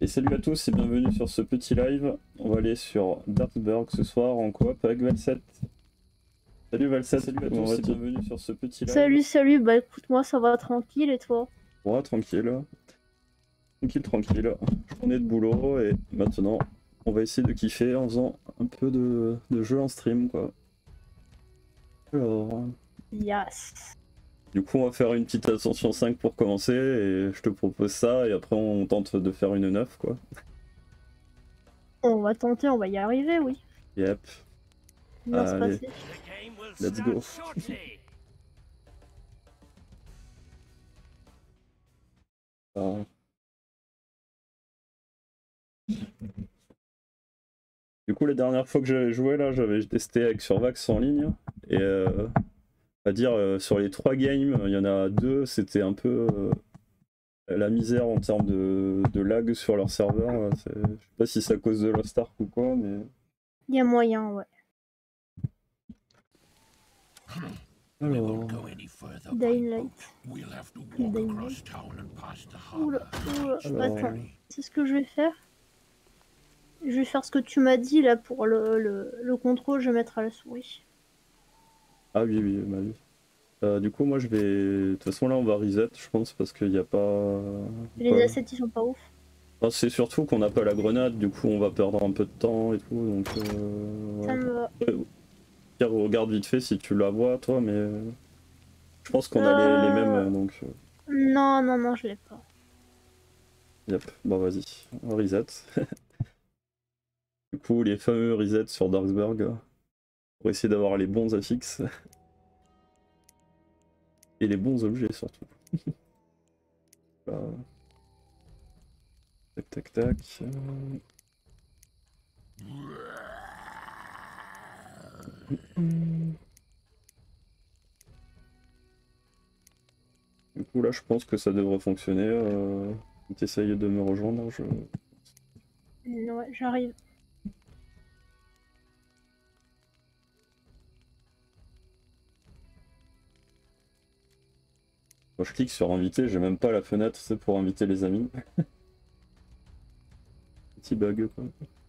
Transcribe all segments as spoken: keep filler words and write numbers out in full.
Et salut à tous et bienvenue sur ce petit live. On va aller sur Darksburg ce soir en coop avec Valset. Salut Valset, salut à tous et bienvenue sur ce petit live. Salut, salut, bah écoute, moi ça va tranquille et toi? Ouais, tranquille. Tranquille, tranquille. Journée de boulot et maintenant on va essayer de kiffer en faisant un peu de, de jeu en stream quoi. Alors. Yes. Du coup, on va faire une petite ascension cinq pour commencer et je te propose ça et après on tente de faire une neuf quoi. On va tenter, on va y arriver, oui. Yep. Bien se Allez, passer. let's go. Ah. Du coup, la dernière fois que j'avais joué là, j'avais testé avec Survax en ligne et euh, à dire euh, sur les trois games, il y en a deux, c'était un peu euh, la misère en termes de, de lag sur leur serveur. Je sais pas si c'est à cause de Lost Ark ou quoi, mais. Il y a moyen, ouais. Alors. Dying Light. Dying Light. Oula, oula. Alors... Attends, c'est ce que je vais faire. Je vais faire ce que tu m'as dit là pour le, le, le contrôle, je vais mettre à la souris. Ah oui, oui, bah oui. Euh, du coup, moi je vais. De toute façon, là on va reset, je pense, parce qu'il n'y a pas. Les pas... assets ils sont pas ouf. Enfin, c'est surtout qu'on n'a pas la grenade, du coup on va perdre un peu de temps et tout, donc. Euh... Ça me va. Pierre, regarde vite fait si tu la vois toi, mais. Je pense qu'on a euh... les, les mêmes, donc. Non, non, non, je l'ai pas. Yep, bon vas-y, on reset. Du coup, les fameux resets sur Darksburg, pour essayer d'avoir les bons affixes. Et les bons objets surtout. Là. Tac tac tac. Du coup là je pense que ça devrait fonctionner. Euh... T'essayes de me rejoindre, je... Ouais, j'arrive. Quand je clique sur inviter, j'ai même pas la fenêtre, c'est pour inviter les amis. Petit bug quoi.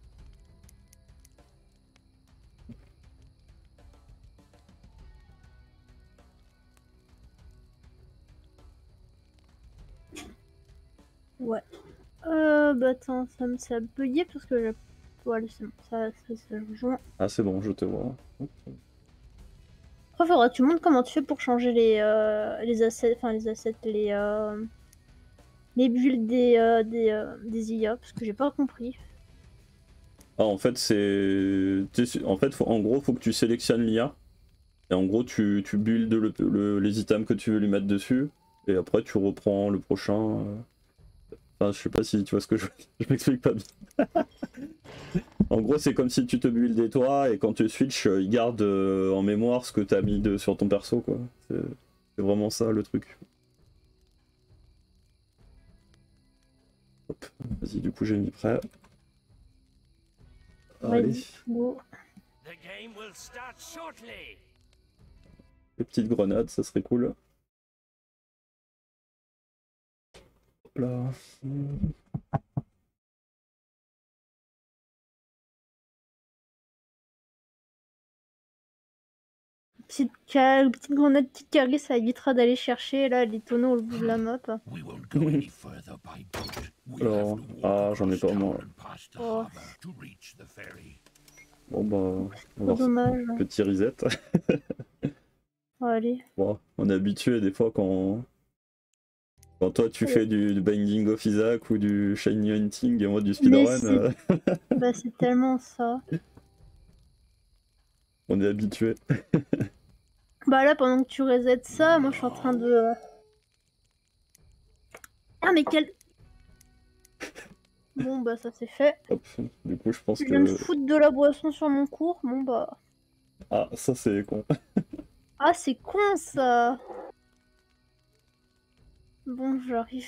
Ouais. Euh, bah attends, ça me ça a bugué parce que je... Voilà, c'est bon, ça, ça, ça rejoint. Ah c'est bon, je te vois. Après, faudra que tu montres comment tu fais pour changer les, euh, les assets, enfin les assets, les, euh, les builds des, euh, des, euh, des I A, parce que j'ai pas compris. Ah en fait c'est... En fait faut... en gros faut que tu sélectionnes l'I A. Et en gros tu, tu builds le, le, les items que tu veux lui mettre dessus. Et après tu reprends le prochain. Enfin je sais pas si tu vois ce que je, je m'explique pas bien. En gros c'est comme si tu te buildais toi et quand tu switch il garde euh, en mémoire ce que tu as mis de, sur ton perso quoi. C'est vraiment ça le truc. Hop, vas-y du coup j'ai mis prêt. Allez. Go. Les petites grenades, ça serait cool. Hop là. Petite, ca... petite grenade, petite carré, ça évitera d'aller chercher là les tonneaux au bout de la map. Alors, ah j'en ai pas moi. Oh. Bon bah, on va dommage. Petit reset. Allez. Bon, on est habitué des fois quand quand toi tu fais du, du Binding of Isaac ou du Shiny Hunting et moi du speedrun. Euh... bah c'est tellement ça. On est habitué. Bah là pendant que tu resets ça, moi je suis en train de... Ah mais quel... Bon bah ça c'est fait. Hop, du coup je pense je que... viens de foutre de la boisson sur mon cours, bon bah... Ah ça c'est con. Ah c'est con ça. Bon j'arrive.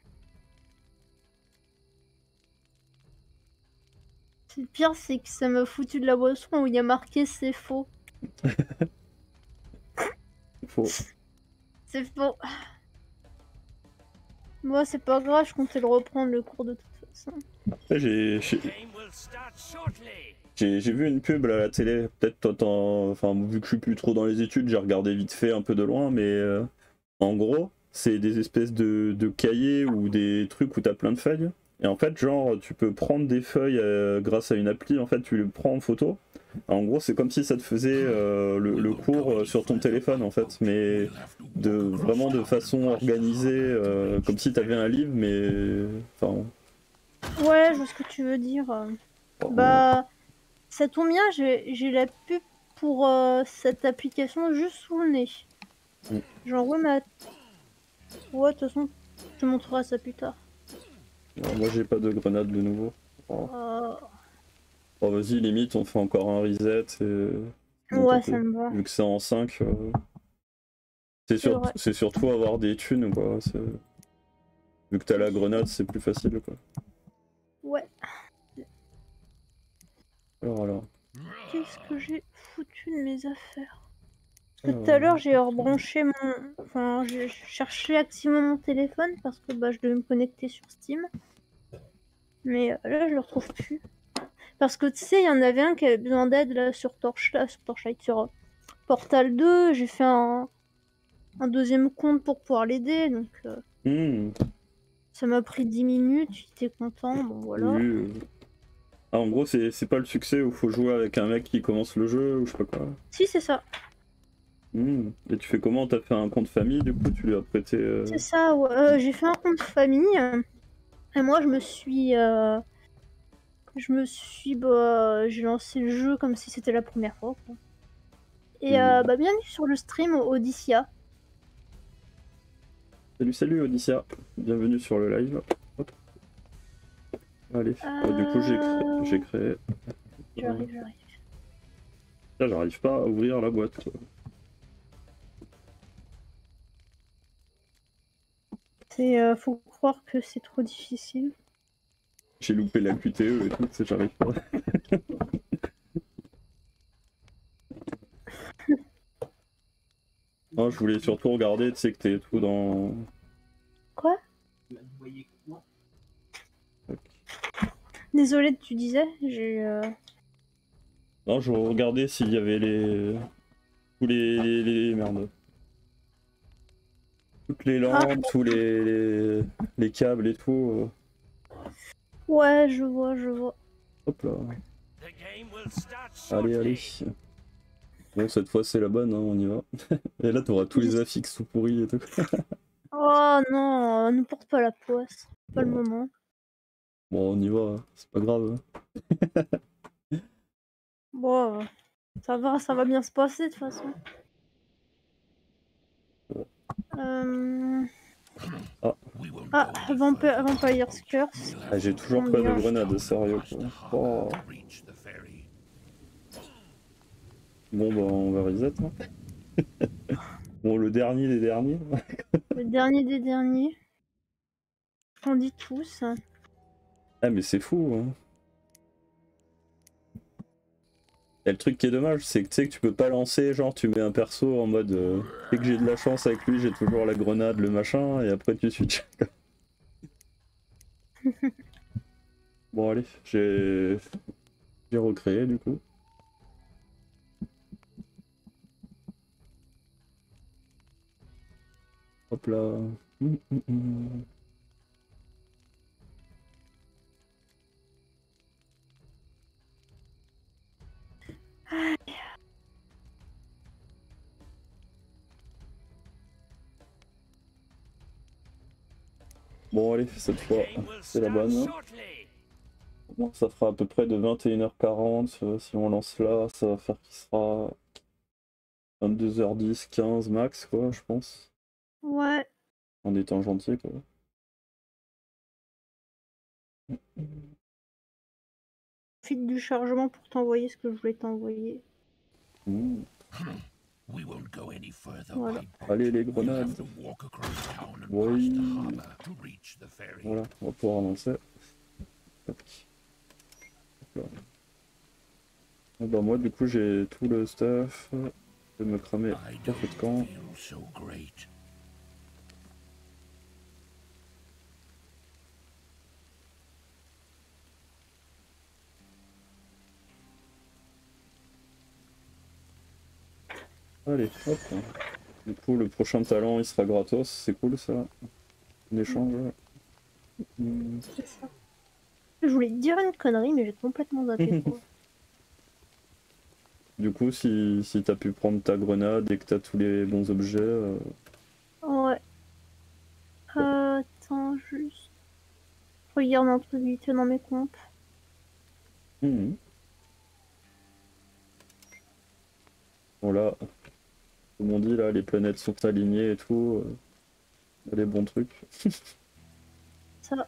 Le pire c'est que ça m'a foutu de la boisson où il y a marqué c'est faux. Faux. C'est faux. Moi c'est pas grave, je comptais le reprendre le cours de toute façon. Ça. Après, j'ai j'ai j'ai vu une pub à la télé. Peut-être toi, t'en- enfin, vu que je suis plus trop dans les études, j'ai regardé vite fait un peu de loin, mais euh, en gros, c'est des espèces de, de cahiers ou des trucs où t'as plein de feuilles. Et en fait, genre, tu peux prendre des feuilles euh, grâce à une appli, en fait, tu les prends en photo. En gros, c'est comme si ça te faisait euh, le, le cours euh, sur ton téléphone, en fait, mais de vraiment de façon organisée, euh, comme si t'avais un livre, mais enfin, Ouais, je vois ce que tu veux dire. euh. en- Bah, ça tombe bien, j'ai j'ai la pub pour euh, cette application juste sous le nez. Mm. J'envoie ma... Ouais, de toute façon, je te montrerai ça plus tard. Alors, moi, j'ai pas de grenade de nouveau. Oh, Euh, oh, vas-y, limite, on fait encore un reset et bon, Ouais, tenter. ça me va. Vu que c'est en cinq, euh, c'est C'est sur... vrai. c'est surtout avoir des thunes, quoi. c'est- Vu que t'as la grenade, c'est plus facile, quoi. Ouais. Alors, alors. Qu'est-ce que j'ai foutu de mes affaires? Parce que tout à alors, l'heure, j'ai rebranché mon... Enfin, j'ai cherché activement mon téléphone parce que bah, je devais me connecter sur Steam. Mais euh, là, je le retrouve plus. Parce que tu sais, il y en avait un qui avait besoin d'aide là sur Torchlight, sur, Torchlight, sur euh, Portal deux. J'ai fait un... un deuxième compte pour pouvoir l'aider. Donc, euh, Hmm, ça m'a pris dix minutes. J'étais content. Bon, voilà. oui. euh. Ah, en gros, c'est c'est pas le succès où faut jouer avec un mec qui commence le jeu ou je sais pas quoi. Si, c'est ça. Hmm. Et tu fais comment? T'as fait un compte famille, du coup, tu lui as prêté. C'est euh, ça, ouais. Euh, j'ai fait un compte famille. euh, Et moi, je me suis. euh, Je me suis. Bah, j'ai lancé le jeu comme si c'était la première fois, quoi. Et euh, tu- bah, bienvenue sur le stream Odyssea. Salut, salut, Odyssia. Bienvenue sur le live. Hop. Allez. Euh, du coup, j'ai créé. J'ai Euh... créé. J'arrive, j'arrive. Là, j'arrive pas à ouvrir la boîte, quoi. C'est, euh, faut croire que c'est trop difficile. J'ai loupé la Q T E et tout, c'est j'arrive pas. Non, je voulais surtout regarder, tu sais que t'es tout dans. Quoi? Désolée, tu disais, j'ai. euh, Non, je regardais s'il y avait les. Tous les. les, les- Merde. Toutes les Ah, lampes, tous les, les, les câbles et tout. ouais, je vois, je vois. Hop là. Allez, allez. Bon, cette fois c'est la bonne, hein, on y va. Et là, t'auras tous les affixes tout pourris et tout. Oh non, euh, ne porte pas la poisse. Pas le Bon, moment. bon, on y va, hein. C'est pas grave. hein. Bon, euh, ça va, ça va bien se passer de toute façon. Euh... Ah. Ah, Vampire, Vampire's Curse. Ah, j'ai toujours pas de grenade, sérieux. Quoi. Oh. Bon, bah, on va reset. Hein. Bon, le dernier des derniers. Le dernier des derniers. On dit tous. Ah, mais c'est fou. Hein. Et le truc qui est dommage, c'est que tu sais que tu peux pas lancer, genre tu mets un perso en mode euh, dès que j'ai de la chance avec lui, j'ai toujours la grenade, le machin, et après tu switches. Bon, allez, j'ai j'ai recréé du coup. Hop là. Hum, hum, hum. Bon, allez, cette fois, c'est la bonne. Bon, ça fera à peu près de vingt et une heures quarante. euh, si on lance là, ça va faire qu'il sera vingt-deux heures dix, quinze max, quoi, je pense. Ouais. En étant gentil, quoi. Profite du chargement pour t'envoyer ce que je voulais t'envoyer. Mmh. Voilà. Allez, les grenades. Oui. Voilà, on va pouvoir avancer. Tac. Hop là. Ah bah moi, du coup, j'ai tout le stuff. Je vais me cramer un peu de camp. Allez, hop. Du coup, le prochain talent, il sera gratos. C'est cool, ça. Un échange. Mmh. C'est ça. Je voulais te dire une connerie, mais j'ai complètement zappé quoi. Du coup, si, si t'as pu prendre ta grenade et que t'as tous les bons objets... Euh... Ouais. Euh, attends, juste... Regarde un truc vite fait dans mes comptes. Mmh. Bon là, comme on dit, là, les planètes sont alignées et tout. Euh... Les bons trucs. Ça.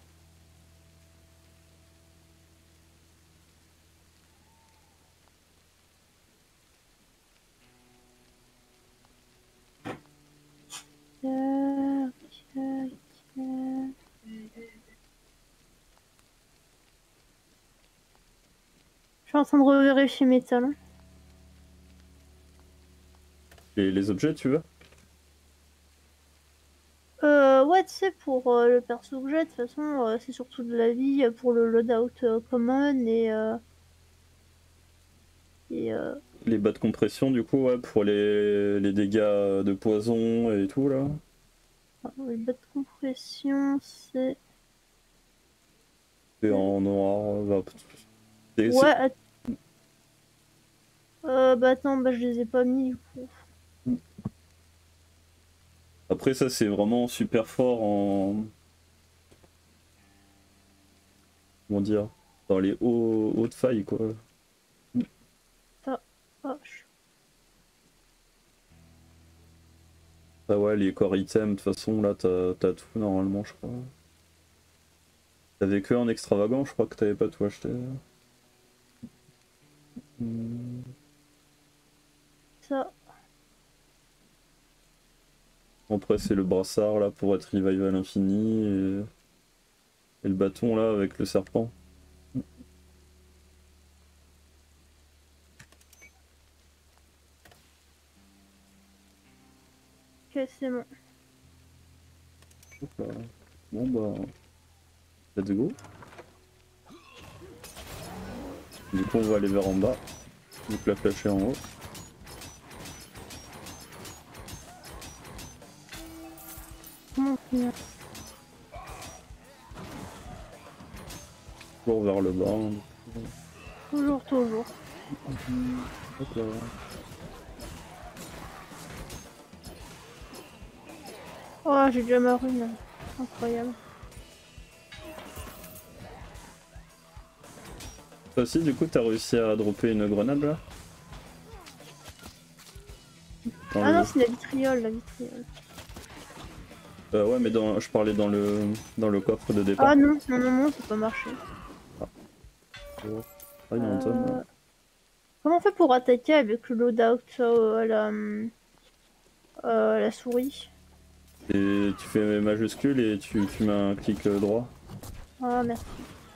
Tac, tac, tac. Je suis en train de revérifier mes talents. Et les objets, tu veux? Euh, ouais, tu sais, pour euh, le perso que j'ai, de toute façon, euh, c'est surtout de la vie pour le loadout euh, common et. Euh, et euh... Les bas de compression, du coup, ouais, pour les, les dégâts de poison et tout, là. les bas de compression, c'est. C'est en noir. Bah, ouais, att... euh, bah attends, bah je les ai pas mis du coup. Après, ça, c'est vraiment super fort en. Comment dire? Dans les hauts, hautes failles, quoi. Ah, oh, je... Ah ouais, les core items, de toute façon, là, t'as tout normalement, je crois. T'avais que en extravagant, je crois que t'avais pas tout acheté. Hmm. Ça. Après, c'est le brassard, là, pour être revival infini, et... et le bâton, là, avec le serpent. Ok, c'est bon. Bon bah, let's go. Du coup, on va aller vers en bas, vu que la flèche est en haut. Comment finir? Toujours vers le bas. Toujours, toujours. Hop là. Oh, j'ai déjà ma rune. Incroyable. Toi aussi, du coup, t'as réussi à dropper une grenade là? Dans ah le... non, c'est la vitriole, la vitriole. Euh, ouais, mais dans... je parlais dans le dans le coffre de départ. Ah non, non, non, non, ça peut pas marcher. Ah, ah il y a un tonne, là. Comment on fait pour attaquer avec le loadout euh, la, euh, la souris? Et tu fais majuscule et tu, tu mets un clic droit. Ah merci.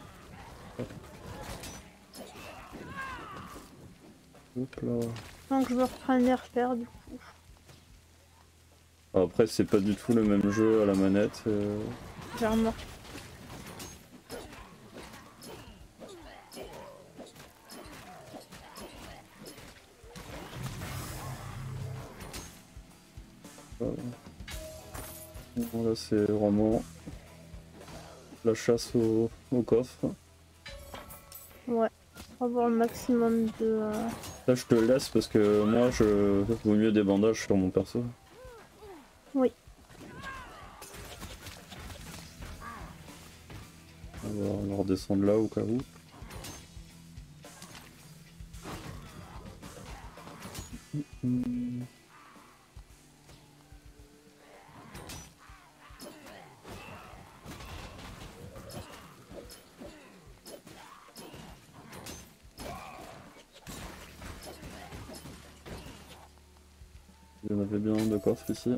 Hop là. Donc je me reprends mes repères du coup. Après, c'est pas du tout le même jeu à la manette. Euh... J'ai remarqué. Bon, là, c'est vraiment la chasse au, au coffre. Ouais, avoir le maximum de... Euh... Là, je te le laisse parce que moi, je vaut mieux des bandages sur mon perso. Oui. On va redescendre là au cas où. Mmh. Il y en avait bien de coffres ici.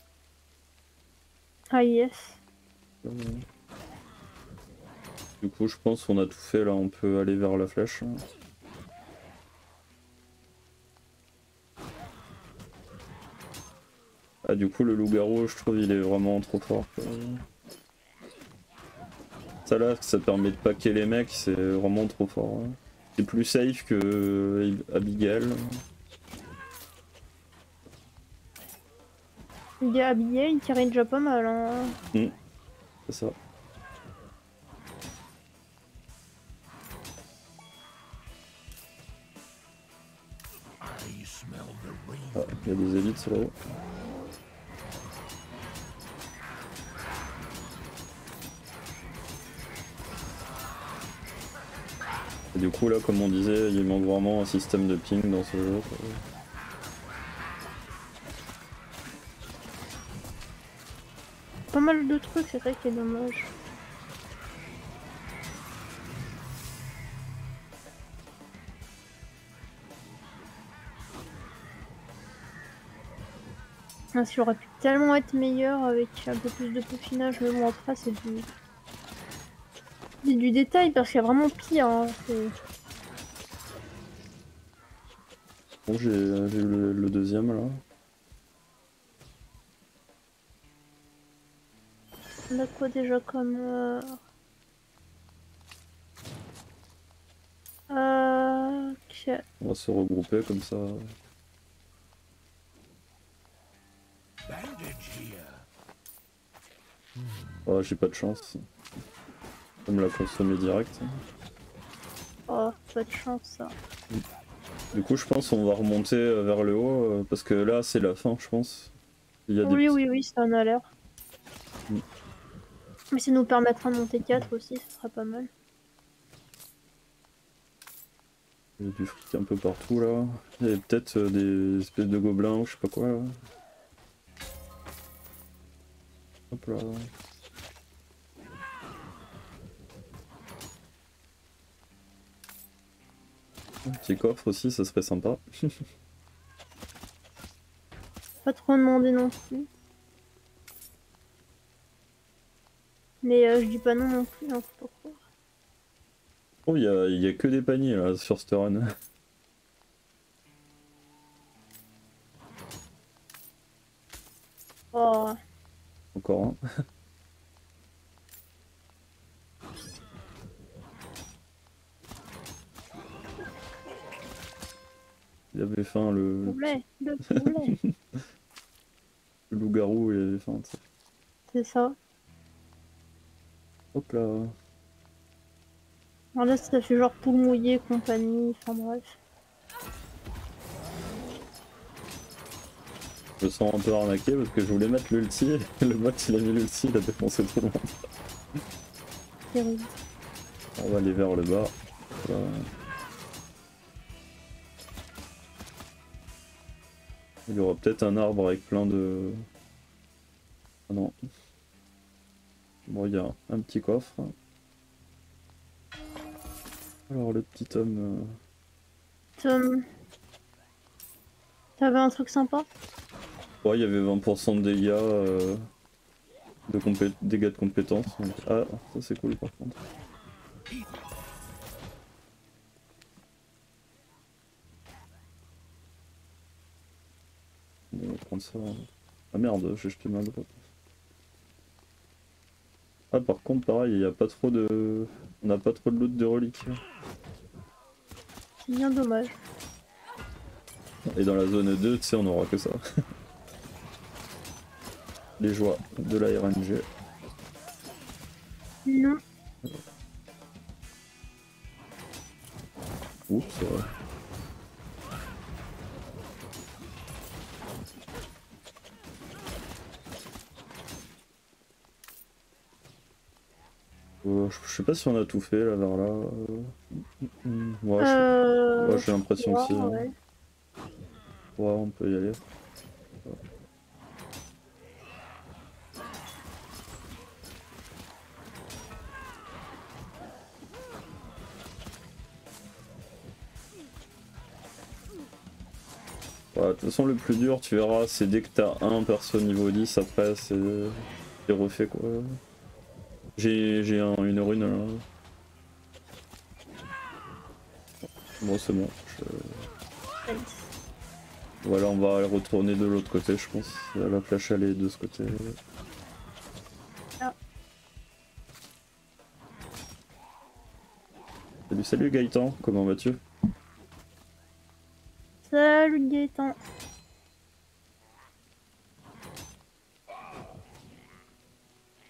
Ah yes. Euh... Du coup, je pense qu'on a tout fait là, on peut aller vers la flèche. Ah, du coup, le loup-garou, je trouve, il est vraiment trop fort. Ça là, ça permet de paquer les mecs, c'est vraiment trop fort. C'est plus safe que Abigail. Il est habillé, il tirait déjà pas mal. Hein. Mmh. C'est ça. Ah, il y a des élites là-haut. Et du coup là, comme on disait, il manque vraiment un système de ping dans ce jeu. Pas mal de trucs, c'est ça qui est dommage. Ah, ça aurait pu tellement être meilleur avec un peu plus de peaufinage, mais bon après c'est du... C'est du détail parce qu'il y a vraiment pire. Hein. Bon, j'ai eu le, le deuxième là. On a quoi déjà comme... Euh... Euh... Okay. On va se regrouper comme ça. Oh, j'ai pas de chance. Comme la consommer direct. Oh, pas de chance ça. Du coup, je pense qu'on va remonter vers le haut euh, parce que là, c'est la fin, je pense. Il y a Oui, des oui, oui, ça en a l'air. Mm. Mais ça nous permettra de monter quatre aussi, ce sera pas mal. Il y a du fric un peu partout là. Il y a peut-être euh, des espèces de gobelins ou je sais pas quoi là. Hop là. Un petit coffre aussi, ça serait sympa. Pas trop demander non plus. Mais euh, je dis pas non non plus, hein, faut pas croire. Oh, il y a, y a que des paniers là sur ce run. Oh. Encore un. Il avait faim le... Le poulet, le poulet. Le loup-garou il avait faim. C'est ça. Hop là. Alors là ça fait genre poule mouillée, compagnie, enfin bref. Je me sens un peu arnaqué parce que je voulais mettre l'ulti, le bot il a mis l'ulti, il a défoncé tout le monde. Terrible. On va aller vers le bas. Voilà. Il y aura peut-être un arbre avec plein de... Ah non. Bon, il y a un, un petit coffre. Alors le petit homme... Tom... T'avais un truc sympa? Ouais, il y avait vingt pour cent de dégâts, euh, de compé dégâts de compétences. Donc... Ah, ça c'est cool par contre. On va prendre ça. Ah merde, j'ai jeté ma droite. Ah par contre pareil, il n'y a pas trop de... On n'a pas trop de loot de reliques. C'est bien dommage. Et dans la zone deux, tu sais, on aura que ça. Les joies de la R N G. Non. Oups, c'est vrai. Euh, je sais pas si on a tout fait là vers là. Euh... Ouais, Euh... j'ai l'impression que si. Ouais, Hein. ouais. Ouais, on peut y aller. Ouais, de toute façon, le plus dur, tu verras, c'est dès que t'as un perso niveau dix, après c'est refait quoi. J'ai un, une rune là. Bon, c'est bon. Je... Voilà, on va retourner de l'autre côté, je pense. La flèche elle est de ce côté. Ah. Salut, salut Gaëtan, comment vas-tu? Salut Gaëtan.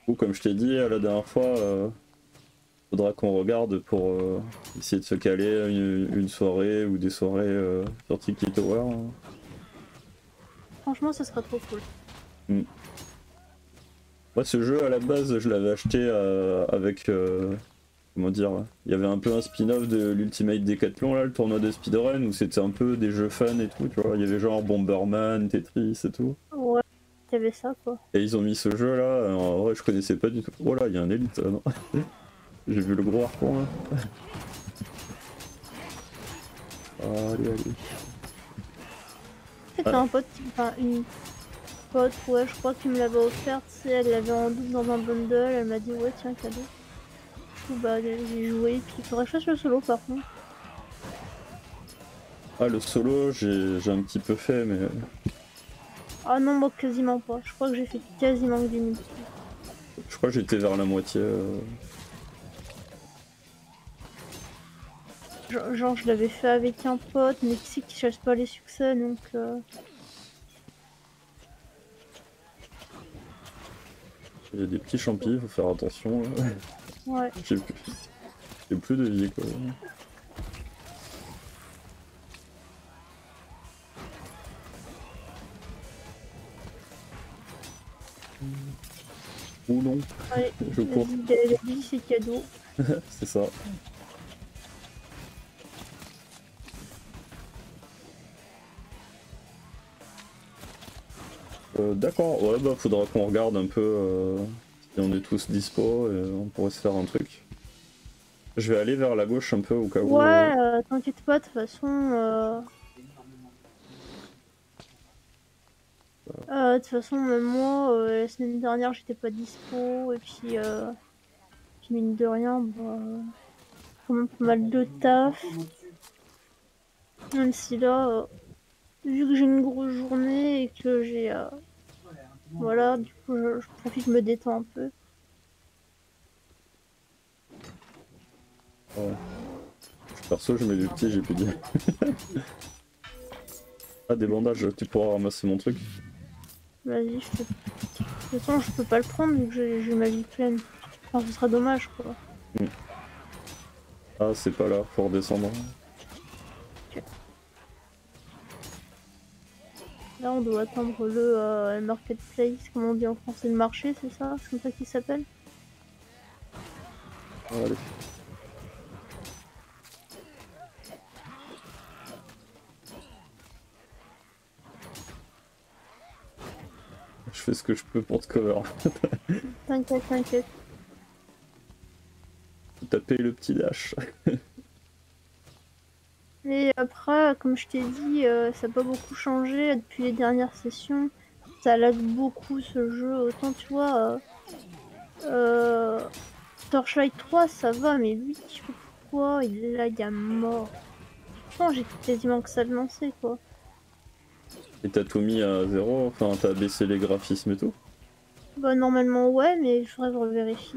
coup, comme je t'ai dit la dernière fois, euh, faudra qu'on regarde pour euh, essayer de se caler une, une soirée ou des soirées euh, sur Tiki Tower. Hein. Franchement, ça serait trop cool. Mm. Moi, ce jeu à la base, je l'avais acheté euh, avec. Euh, comment dire, il y avait un peu un spin-off de l'Ultimate Decathlon, là, le tournoi de speedrun, où c'était un peu des jeux fun et tout, tu vois. Il y avait genre Bomberman, Tetris et tout. Ouais, il y avait ça quoi. Et ils ont mis ce jeu là, en vrai, je connaissais pas du tout. Oh là, il y a un élite, là, non. J'ai vu le gros harpon là. Allez, allez. C'était un pote, qui- enfin une pote, ouais, je crois qu'il me l'avait offerte, tu sais, elle l'avait en double dans un bundle, elle m'a dit ouais tiens cadeau. Du coup bah j'ai joué, puis il faudrait que je fasse le solo par contre. Ah, le solo, j'ai j'ai un petit peu fait, mais. Ah non, moi quasiment pas, je crois que j'ai fait quasiment que du multi. Je crois que j'étais vers la moitié. Euh... Genre, genre, je l'avais fait avec un pote, mais qui sait qui cherche pas les succès donc. Euh... Il y a des petits champis, faut faire attention. Là. Ouais. J'ai plus... j'ai plus de vie quoi. Ou non. Allez, je cours. La vie c'est cadeau. C'est ça. Euh, D'accord, ouais bah faudra qu'on regarde un peu euh, si on est tous dispo et on pourrait se faire un truc. Je vais aller vers la gauche un peu au cas où. Ouais, euh, t'inquiète pas, de toute façon. Euh... Euh, de toute façon, même moi, euh, la semaine dernière, j'étais pas dispo, et puis, euh... puis mine de rien, bah, euh, quand même pas mal de taf. Même si là, euh, vu que j'ai une grosse journée et que j'ai, euh... voilà, du coup, je, je profite, je me détends un peu. Ouais. Perso, je mets du petit, j'ai plus dit. Ah, des bandages, tu pourras ramasser mon truc. Vas-y, je te... De toute façon, je peux pas le prendre vu que j'ai j'ai ma vie pleine. Enfin, ce serait dommage, quoi. Mm. Ah, c'est pas là, faut redescendre. Okay. Là, on doit attendre le euh, marketplace, comme on dit en français, le marché, c'est ça? C'est comme ça qu'il s'appelle? Allez. Je fais ce que je peux pour te cover. T'inquiète, t'inquiète. Taper le petit dash. Et après, comme je t'ai dit, euh, ça n'a pas beaucoup changé depuis les dernières sessions. Ça lag beaucoup ce jeu. Autant tu vois, euh, euh, Torchlight trois, ça va, mais lui, je sais pas pourquoi, il lag à mort. Franchement, j'ai quasiment que ça de lancer, quoi. Et t'as tout mis à zéro, enfin t'as baissé les graphismes et tout? Bah, normalement, ouais, mais il faudrait que je revérifie.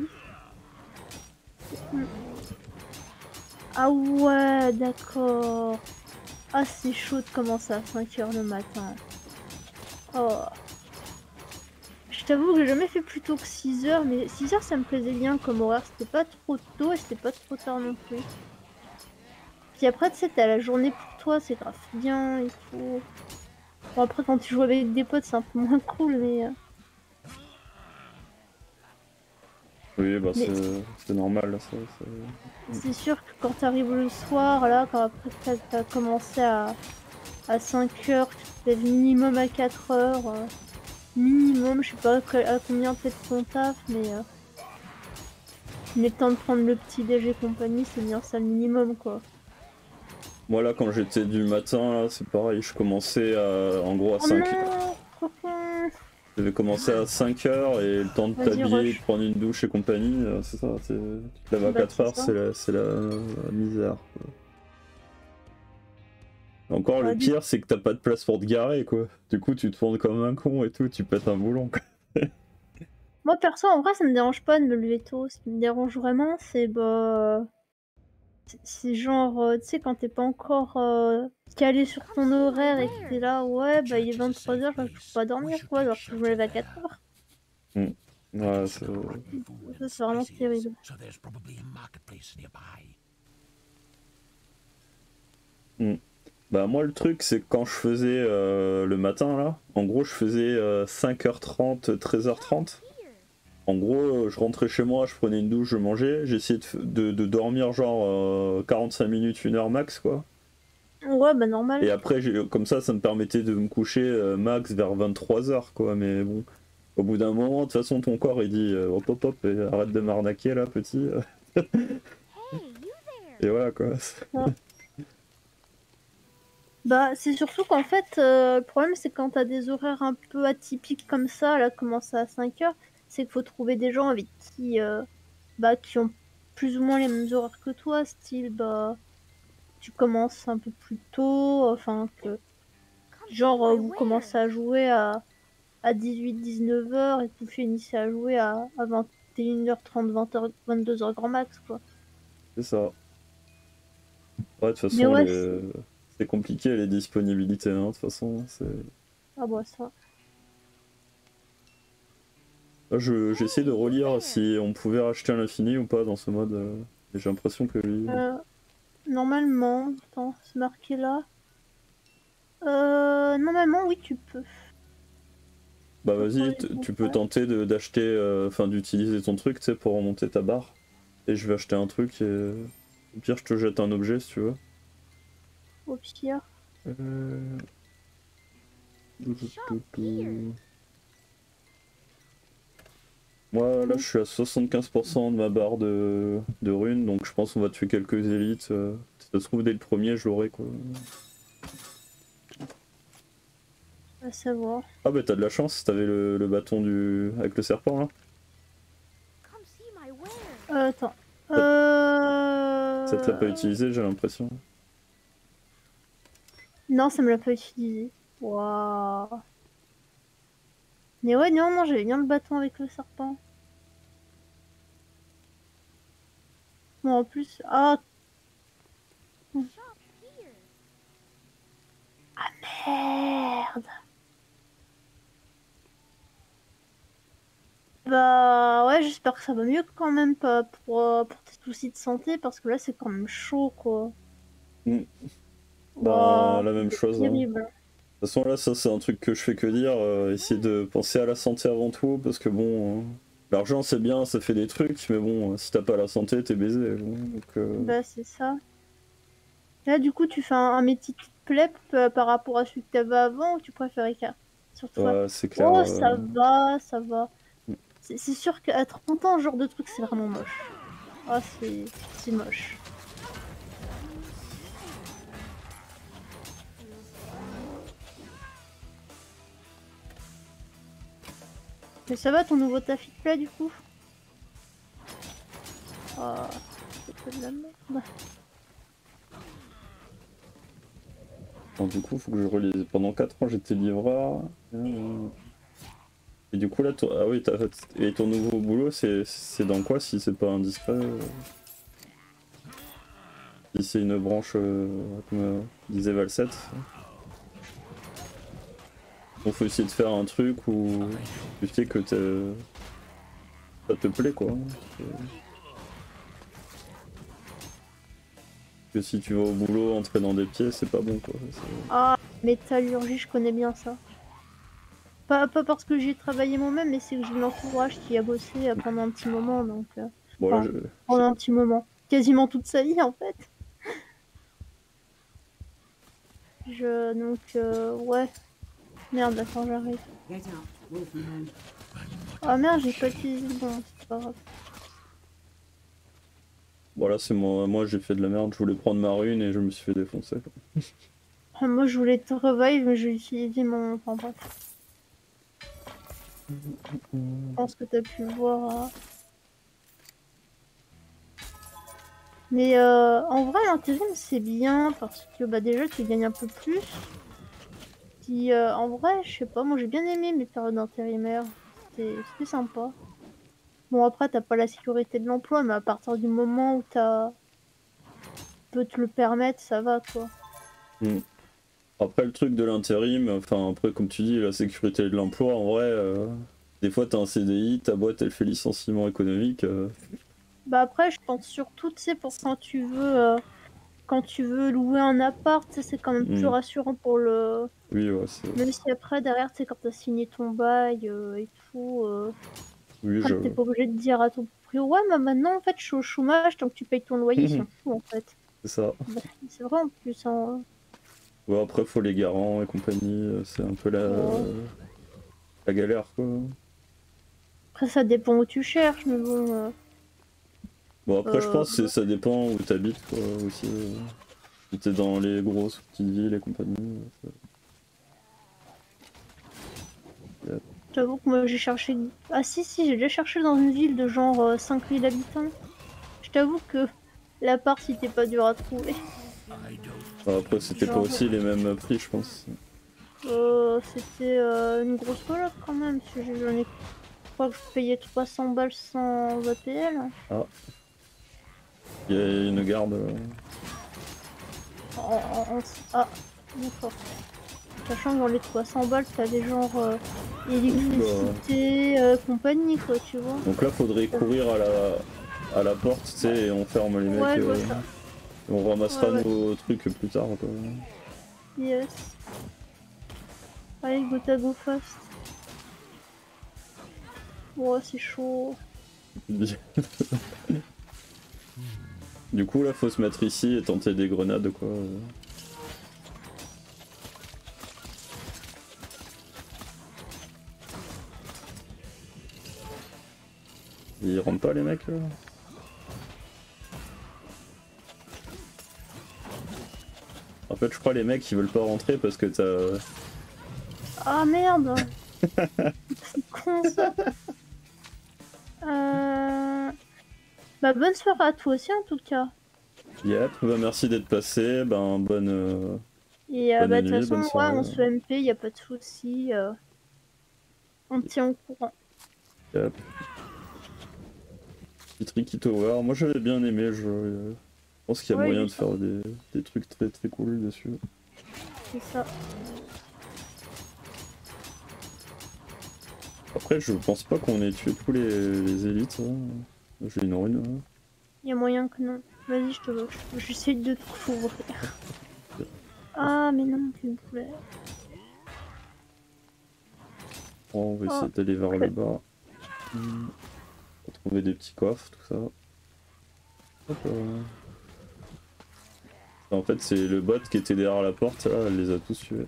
Hmm. Ah ouais, d'accord. Ah, c'est chaud de commencer à cinq heures le matin. Oh. Je t'avoue que j'ai jamais fait plus tôt que six heures, mais six heures ça me plaisait bien comme horaire. C'était pas trop tôt et c'était pas trop tard non plus. Puis après, tu sais, t'as la journée pour toi, c'est grave bien et tout. Bon, après, quand tu joues avec des potes, c'est un peu moins cool, mais. Euh... Oui, bah mais... c'est normal. C'est sûr que quand t'arrives le soir, là, quand après t'as as commencé à, à cinq heures, tu te lèves minimum à quatre heures. Euh... Minimum, je sais pas à combien peut-être ton taf, mais. Euh... Mais le temps de prendre le petit déj et compagnie, c'est bien ça le minimum, quoi. Moi là, quand j'étais du matin, c'est pareil, je commençais à, en gros à Oh cinq heures. Je vais commencer à cinq heures et le temps de t'habiller, de prendre une douche et compagnie, c'est ça, tu te lèves à bah, quatre heures, c'est la, la, la misère. Quoi. Encore bah, le pire, c'est que t'as pas de place pour te garer, quoi. Du coup, tu te tournes comme un con et tout, tu pètes un boulon, quoi. Moi, perso, en vrai, ça me dérange pas de me lever tôt. Ce qui me dérange vraiment, c'est bah... C'est genre, euh, tu sais, quand t'es pas encore euh, calé sur ton horaire et que t'es là, ouais, bah il est vingt-trois heures, je peux pas dormir, quoi, alors que je me lève à quatre heures. Mm. Ouais, c'est... Ça, c'est vraiment terrible. Mm. Bah moi le truc c'est que quand je faisais euh, le matin là, en gros je faisais euh, cinq heures trente, treize heures trente. En gros euh, je rentrais chez moi, je prenais une douche, je mangeais, j'essayais de, de, de dormir genre euh, quarante-cinq minutes, une heure max quoi. Ouais, bah normal. Et après comme ça ça me permettait de me coucher euh, max vers vingt-trois heures quoi, mais bon. Au bout d'un moment, de toute façon ton corps il dit euh, hop hop hop, et arrête de m'arnaquer là petit. Et voilà quoi. Ouais. Bah, c'est surtout qu'en fait, euh, le problème, c'est quand t'as des horaires un peu atypiques comme ça, là, commencer à cinq heures, c'est qu'il faut trouver des gens avec qui, euh, bah, qui ont plus ou moins les mêmes horaires que toi, style, bah, tu commences un peu plus tôt, enfin, que, genre, euh, vous commencez à jouer à, à dix-huit dix-neuf heures et que vous finissez à jouer à, à vingt et une heures trente, vingt heures, vingt-deux heures grand max, quoi. C'est ça. Ouais, de toute Mais façon, ouais, les... c'est... c'est compliqué les disponibilités, hein, de toute façon. C'est... Ah bah ça. Là, je... J'essaie de relire si on pouvait racheter à l'infini ou pas dans ce mode. euh, et j'ai l'impression que oui. Euh, normalement, attends, c'est marqué là. Euh, normalement, oui, tu peux. Bah Faut vas-y, prendre les t- tu peux contacts. tenter de- d'acheter, euh, enfin d'utiliser ton truc, tu sais, pour remonter ta barre. Et je vais acheter un truc et au pire, je te jette un objet si tu veux. Au pire. Euh... Moi, là, je suis à soixante-quinze pour cent de ma barre de, de runes, donc je pense qu'on va tuer quelques élites. euh, Si ça se trouve, dès le premier, je l'aurai, quoi. À savoir. Ah bah t'as de la chance, t'avais le, le bâton du... avec le serpent, là. Euh, attends. Ça ça te l'a pas Euh... utilisé, j'ai l'impression. Non, ça me l'a pas utilisé. Waouh. Mais ouais, non, non, j'avais bien le bâton avec le serpent. Bon, en plus... Ah, merde. Bah ouais, j'espère que ça va mieux quand même pas pour, euh, pour tes soucis de santé parce que là c'est quand même chaud quoi. Mm. Bah Waouh, la même c'est chose, hein. terrible. De toute façon là, ça c'est un truc que je fais que dire, euh, essayer de penser à la santé avant tout, parce que bon... euh, l'argent c'est bien, ça fait des trucs, mais bon, euh, si t'as pas la santé, t'es baisé. hein, Donc, euh, Bah c'est ça. Là du coup tu fais un, un métier qui te plaît euh, par rapport à celui que t'avais avant ou tu préférais qu'à surtout ça. ouais, c'est clair. Oh euh, ça va, ça va. C'est c'est sûr qu'à trente ans, ce genre de truc c'est vraiment moche. Ah c'est c'est moche. Mais ça va ton nouveau taf il te plaît du coup? Ah, c'est pas de la merde. bon, du coup, faut que je relise. Pendant quatre ans, j'étais livreur. euh, Et du coup, là, ton... ah oui, t'as... et ton nouveau boulot, c'est c'est dans quoi si c'est pas indiscret? euh, Si c'est une branche, euh, comme euh, disait Valset. Bon, faut essayer de faire un truc où tu sais que t'es- ça te plaît, quoi. Que que si tu vas au boulot entrer dans des pieds, c'est pas bon, quoi. C'est- Ah, métallurgie, je connais bien ça. Pas, pas parce que j'y ai travaillé moi-même, mais c'est que j'ai l'entourage qui a bossé euh, pendant un petit moment, donc... euh, Bon, là, Enfin, je... pendant un petit moment. Quasiment toute sa vie, en fait. Je... Donc, euh, ouais. Merde, attends, j'arrive. Ah merde, j'ai pas utilisé... Bon, c'est pas grave. Bon, là, c'est moi, moi j'ai fait de la merde. Je voulais prendre ma rune et je me suis fait défoncer, quoi. Ah, moi, je voulais te revive, mais j'ai utilisé mon... Enfin, bref. Je pense que t'as pu le voir. euh. Mais euh, en vrai, l'intérim, c'est bien, parce que bah, déjà, tu gagnes un peu plus. Puis, euh, en vrai, je sais pas, moi, j'ai bien aimé mes périodes intérimaires. C'était c'était sympa. Bon, après, t'as pas la sécurité de l'emploi, mais à partir du moment où t'as... peux te le permettre, ça va, quoi. Hmm. Après, le truc de l'intérim, enfin, après, comme tu dis, la sécurité de l'emploi, en vrai, euh, Des fois t'as un C D I, ta boîte elle fait licenciement économique. Euh... Bah après, je pense surtout, tu sais, pour quand tu veux, euh, quand tu veux louer un appart, tu sais, c'est quand même plus Mm. rassurant pour le... Oui, ouais, c'est... Même si après, derrière, tu sais, quand t'as signé ton bail euh, et tout, euh, Oui, après, je... t'es pas obligé de dire à ton proprio, ouais, mais maintenant, en fait, je suis au chômage, tant que tu payes ton loyer, ils s'en foutent, en fait. c'est ça. Bah, c'est vrai, en plus, hein. Ouais, après faut les garants et compagnie, euh, c'est un peu la... Ouais. la galère quoi. Après, ça dépend où tu cherches, mais bon... euh, Bon après je euh, pense que ça dépend où t'habites quoi aussi. Euh... Si t'es dans les grosses petites villes et compagnie. Euh, ça... J'avoue que moi, j'ai cherché... Ah si, si, j'ai déjà cherché dans une ville de genre euh, cinq mille habitants. Je t'avoue que l'appart, c'était pas dur à trouver. Enfin, après c'était pas Genre, aussi les mêmes prix je pense. euh, c'était euh, une grosse coloc quand même. Parce que j'en ai... Je crois que je payais trois cents balles sans A P L. Ah. Il y a une garde. Euh... En, en, en... Ah, d'accord. Sachant que dans les trois cents balles, t'avais genre euh, électricité, euh, compagnie, quoi, tu vois. Donc là faudrait courir à la, à la porte, tu sais, et on ferme les mecs. Ouais, je vois Euh... ça. On ramassera Ouais, ouais. nos trucs plus tard quoi. Yes. Allez, go ta go fast. Ouais, c'est chaud. Du coup là faut se mettre ici et tenter des grenades quoi. Ils rentrent pas les mecs là. En fait je crois les mecs ils veulent pas rentrer parce que t'as... Ah merde. C'est con ça. Euh... Bah bonne soirée à toi aussi en tout cas. Yep, bah merci d'être passé, ben bonne, euh, Et euh, bonne bah de toute nuit, façon, bonne ouais, soirée. on se fait M P, y a pas de souci. Euh... On te tient au courant. Yep. Petit Tricky Tower, moi j'avais bien aimé, je, euh, je pense qu'il y a Ouais, moyen il est de faire des, des trucs très très cool dessus. C'est ça. Après je pense pas qu'on ait tué tous les, les élites, hein. J'ai une rune. Hein. Y a moyen que non. Vas-y, je te j'essaie de te couvrir. Ah mais non, s'il vous plaît. On va essayer Oh, d'aller vers okay. le bas. Hmm. Trouver des petits coffres, tout ça. Hop, euh... En fait c'est le bot qui était derrière la porte, là, elle les a tous tués.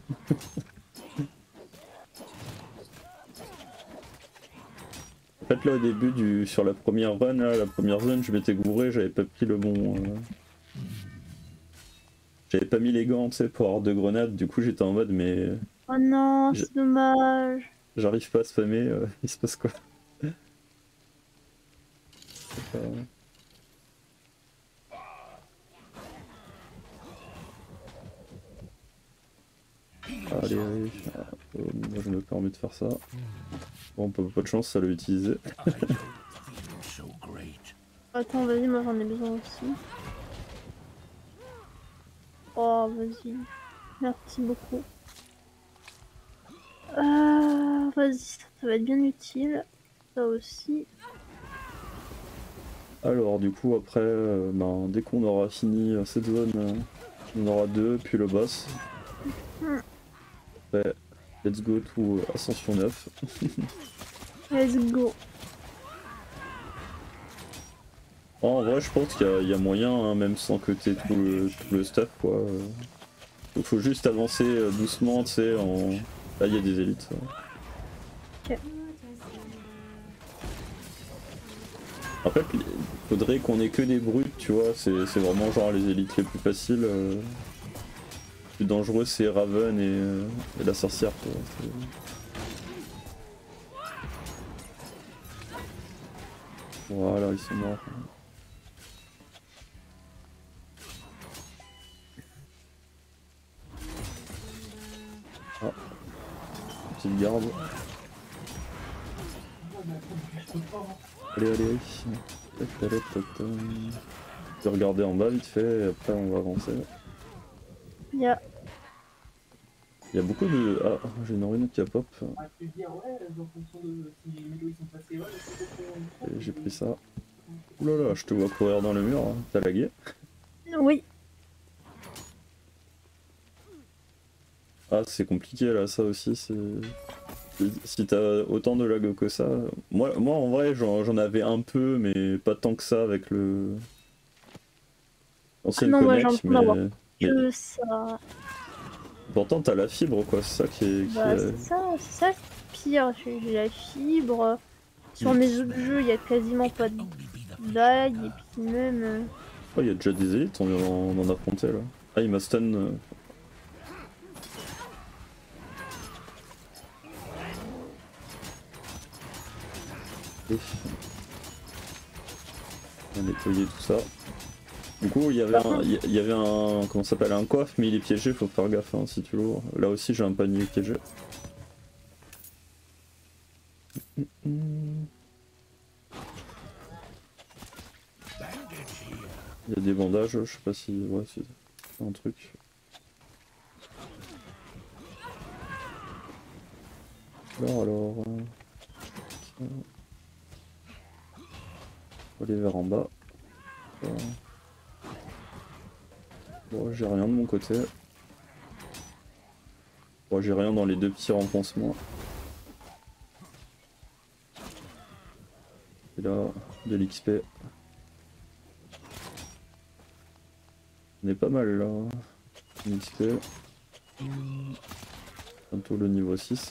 En fait là au début du sur la première run, là, la première zone, je m'étais gouré, j'avais pas pris le bon. Euh... J'avais pas mis les gants tu sais pour avoir deux grenades, du coup j'étais en mode mais. Oh non, c'est dommage. J'arrive pas à spammer, euh... il se passe quoi? pas... Allez, allez, ah, euh, moi je me permets de faire ça. Bon, pas, pas de chance, ça l'a utilisé. Attends, vas-y, moi j'en ai besoin aussi. Oh, vas-y. Merci beaucoup. Euh, vas-y, ça va être bien utile. Ça aussi. Alors, du coup, après, euh, ben, dès qu'on aura fini euh, cette zone, euh, on aura deux, puis le boss. Hmm. Après, let's go to Ascension neuf. Let's go. En vrai, je pense qu'il y, y a moyen, hein, même sans que t'aies tout le, tout le stuff, quoi. Il faut juste avancer euh, doucement, tu sais, en... Là, il y a des élites. Ok. En fait, il faudrait qu'on ait que des brutes, tu vois, c'est vraiment genre les élites les plus faciles. Euh... Le plus dangereux, c'est Raven et, euh, et la sorcière, quoi. Voilà, ils sont morts. Ah, petite garde. Allez, allez, allez. Je vais regarder en bas vite fait et après on va avancer. Yeah. Il y a beaucoup de... Ah, j'ai une rune qui a pop. Et j'ai pris ça. Oulala, je te vois courir dans le mur, hein. T'as lagué? Oui. Ah, c'est compliqué là, ça aussi, c'est... Si t'as autant de lag que ça... Moi, moi en vrai, j'en avais un peu, mais pas tant que ça avec le... Ah Ancienne non, moi j'ai connect, l'impression d'avoir mais... mais... que ça. Pourtant, t'as la fibre, quoi, c'est ça qui est... Qui Bah, est... c'est ça, c'est ça le pire. J'ai j'ai la fibre. Sur mes autres jeux, il y a quasiment pas de lag. Et puis même. euh, Oh, il y a déjà des élites, on vient d'en d'en affronter là. Ah, il m'a stun. euh. Et... On va nettoyer tout ça. Du coup, il y avait un, il y avait un, comment ça s'appelle, un coiffe, mais il est piégé, faut faire gaffe hein, si tu l'ouvres. Là aussi, j'ai un panier piégé. Il y a des bandages, je sais pas si, ouais, c'est un truc. Alors, alors, euh... on va aller vers en bas. Euh... Bon, j'ai rien de mon côté. Bon, j'ai rien dans les deux petits renfoncements. Et là, de l'X P. On est pas mal là. X P. Bientôt le niveau six.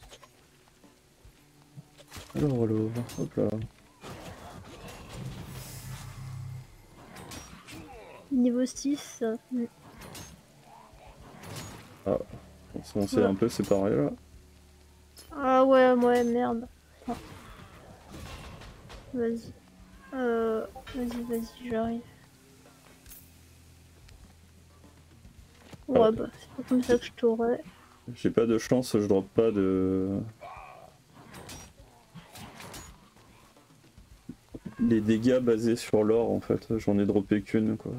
Alors, alors, hop là. Niveau six. euh, Ah, on s'est un peu séparés là. Ah ouais, ouais, merde. Ah. Vas-y. Euh, vas-y, vas-y, j'arrive. Ouais, Ah. bah, c'est pas comme ça que je t'aurais. J'ai pas de chance, je drop pas de... Les dégâts basés sur l'or en fait, j'en ai droppé qu'une quoi.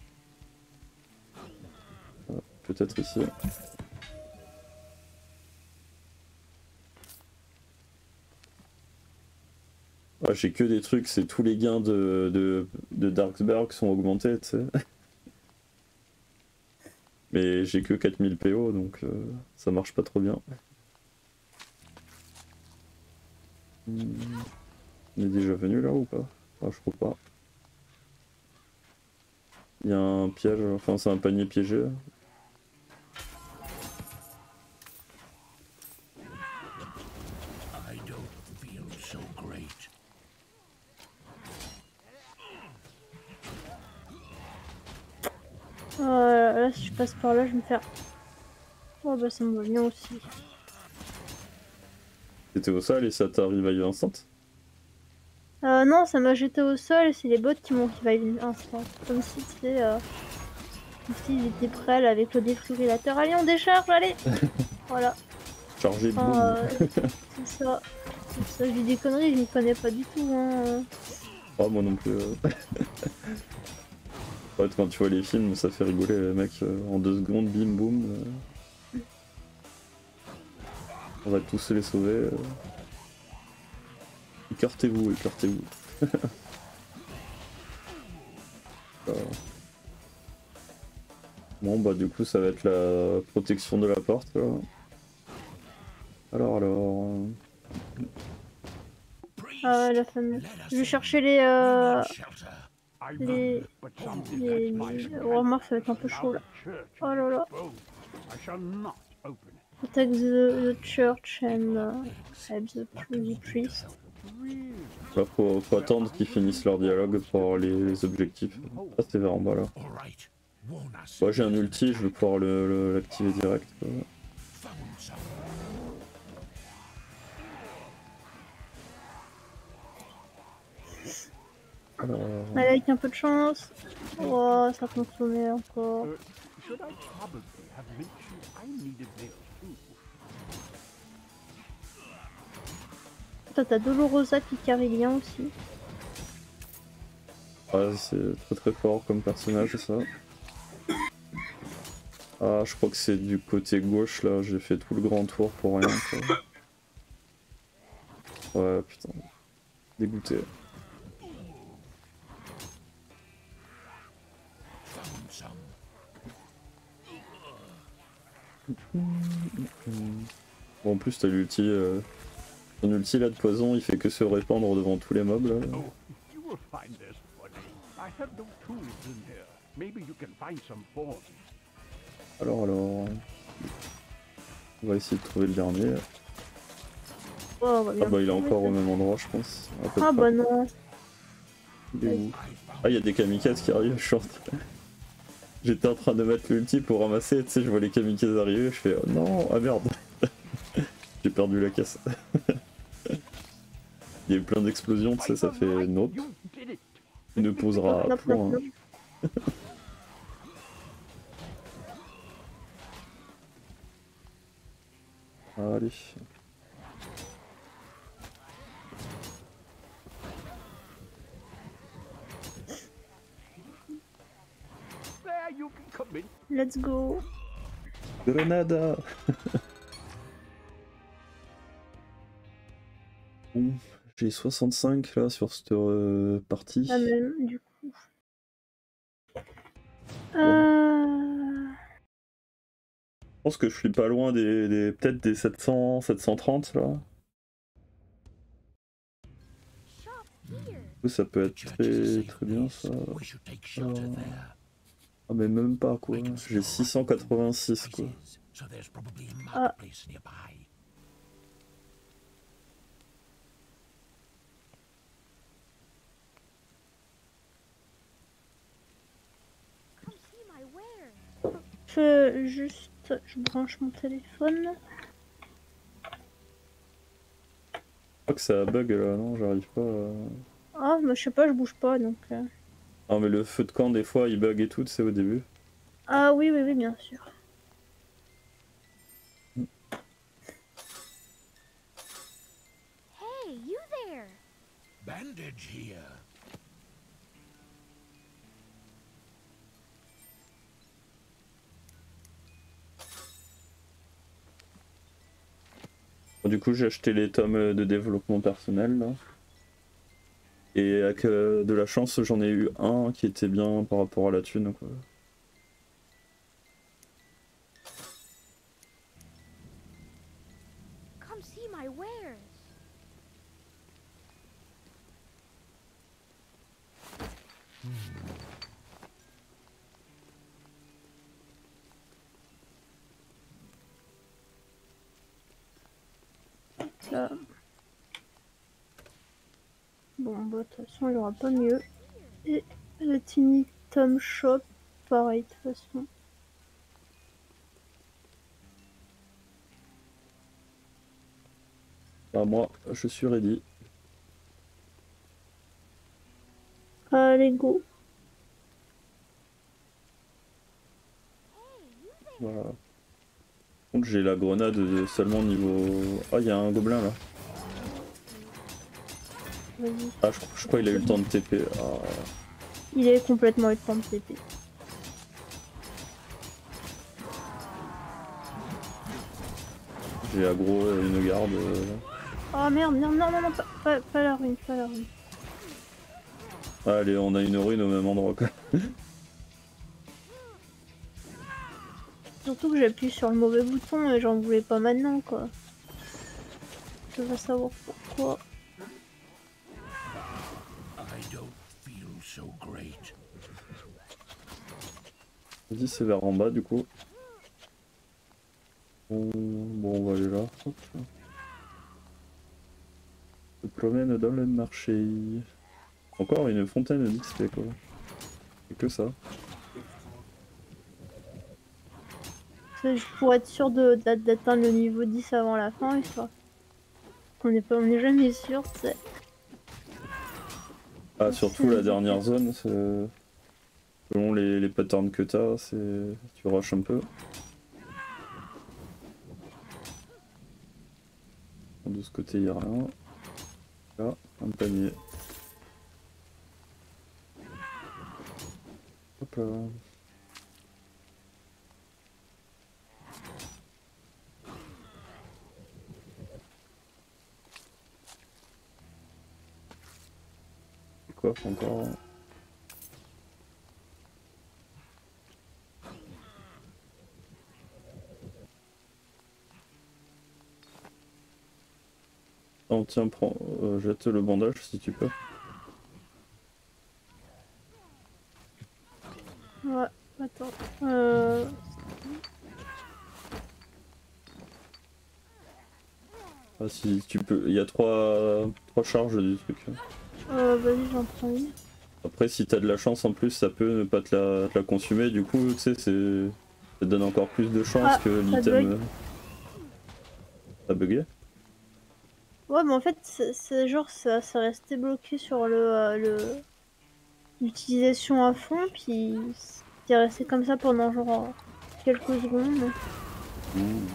Ah, peut-être ici. Ah, j'ai que des trucs, c'est tous les gains de, de, de Darksberg sont augmentés, tu sais. Mais j'ai que quatre mille P O donc euh, ça marche pas trop bien. Hmm. On est déjà venu là ou pas? Ah, je crois pas. Il y a un piège, enfin c'est un panier piégé. Euh, là, si je passe par là, je vais me faire. Oh bah, ça me va bien aussi. T'étais au sol et ça t'a revive instant? Euh, non, ça m'a jeté au sol et c'est les bots qui m'ont revive instant. Comme si, tu sais, euh, comme s'ils étaient prêts là, avec le défibrillateur. Allez, on décharge, allez. Voilà. Chargé de Enfin, boum. euh, c'est ça. C'est ça, je dis des conneries, je m'y connais pas du tout. Hein. Oh, moi non plus. euh. Ouais, quand tu vois les films, ça fait rigoler, les mecs, euh, en deux secondes, bim boum. euh. On va tous les sauver. euh. Écartez-vous, écartez-vous. euh. Bon, bah, du coup, ça va être la protection de la porte, là. Alors, alors. euh. Ah ouais, la fameuse. Je vais chercher les. Euh... Les. Les. les... Oh, remarque, ça va être un peu chaud là. Oh là là. Protect the, the church and uh, help the, the priest. Là, faut, faut attendre qu'ils finissent leur dialogue pour avoir les, les objectifs. Ah, c'est vers en bas là. Moi, j'ai un ulti, je vais pouvoir l'activer direct. Quoi. Alors... Allez, avec un peu de chance. Oh, ça consommait encore. Toi, t'as Dolorosa Picarilien aussi. Ah, c'est très très fort comme personnage, ça. Ah, je crois que c'est du côté gauche là, j'ai fait tout le grand tour pour rien quoi. Ouais, putain. Dégoûté. Bon, en plus, t'as l'ulti. Euh... Ton ulti là de poison, il fait que se répandre devant tous les mobs là. Alors, alors. On va essayer de trouver le dernier. Oh, Ah bah il est encore au même endroit je pense. À peu ah près. bah non. Il est où? Ah il y a des kamikazes qui arrivent, je suis en train... J'étais en train de mettre l'ulti pour ramasser, tu sais je vois les kamikazes arriver, je fais oh non, ah merde. J'ai perdu la caisse. Il y a eu plein d'explosions, tu sais, ça fait nope. Il ne posera Nope, point. nope, nope. Allez. Let's go. Grenada. Bon, j'ai soixante-cinq là sur cette euh, partie. La même, du coup. Bon. Euh... Je pense que je suis pas loin des, des peut-être des sept cents, sept cent trente là. Ça peut être très très bien ça. Euh... Ah mais même pas quoi. J'ai six cent quatre-vingt-six quoi. Ah. Je juste, je branche mon téléphone. Je crois que ça bug là, non, j'arrive pas à... Ah, bah je sais pas, je bouge pas donc. Euh... Ah mais le feu de camp des fois il bug et tout, c'est au début. Ah oui, oui, oui, bien sûr. Hey, you there? Bandage here. Bon, du coup j'ai acheté les tomes de développement personnel là. Et avec euh, de la chance j'en ai eu un qui était bien par rapport à la thune quoi. Come see my wares. Là. Bon, bah de toute façon, il n'y aura pas mieux. Et le Tiny Tom Shop, pareil, de toute façon. Ah moi je suis ready. Allez, go. Voilà. Donc j'ai la grenade seulement niveau... Ah il y a un gobelin là. Ah je, je crois qu'il a eu le temps de T P. Ah. Il est complètement eu le temps de T P. J'ai aggro une garde. Euh... Oh merde, merde, non, non, non, pas, pas, pas la ruine, pas la ruine. Allez, on a une ruine au même endroit quoi. Surtout que j'appuie sur le mauvais bouton et j'en voulais pas maintenant quoi. Je veux savoir pourquoi. Vas-y, c'est vers en bas du coup. Bon, bon on va aller là. Hop. Se promène dans le marché. Encore une fontaine d'X P quoi. Et que ça. Pour être sûr d'atteindre le niveau dix avant la fin, histoire. On n'est pas, on n'est jamais sûr, tu sais. Ah, surtout la dernière zone, selon les, les patterns que t'as, c'est tu rushes un peu. De ce côté, il n'y a rien. Là, un panier. Hop là. coffre encore. Oh tiens, prends, euh, jette le bandage si tu peux. Ouais, attends. Euh... Ah si tu peux, il y a trois, trois charges du truc. Euh, vas-y, j'en prends une. Après si t'as de la chance en plus ça peut ne pas te la, te la consumer, du coup tu sais c'est... ça te donne encore plus de chance Ah, que ça l'item... bug. Ça bugué? Ouais, mais en fait, c'est- c'est genre, ça, ça restait bloqué sur le... euh, le... l'utilisation à fond, puis c'est resté comme ça pendant genre quelques secondes. Mmh.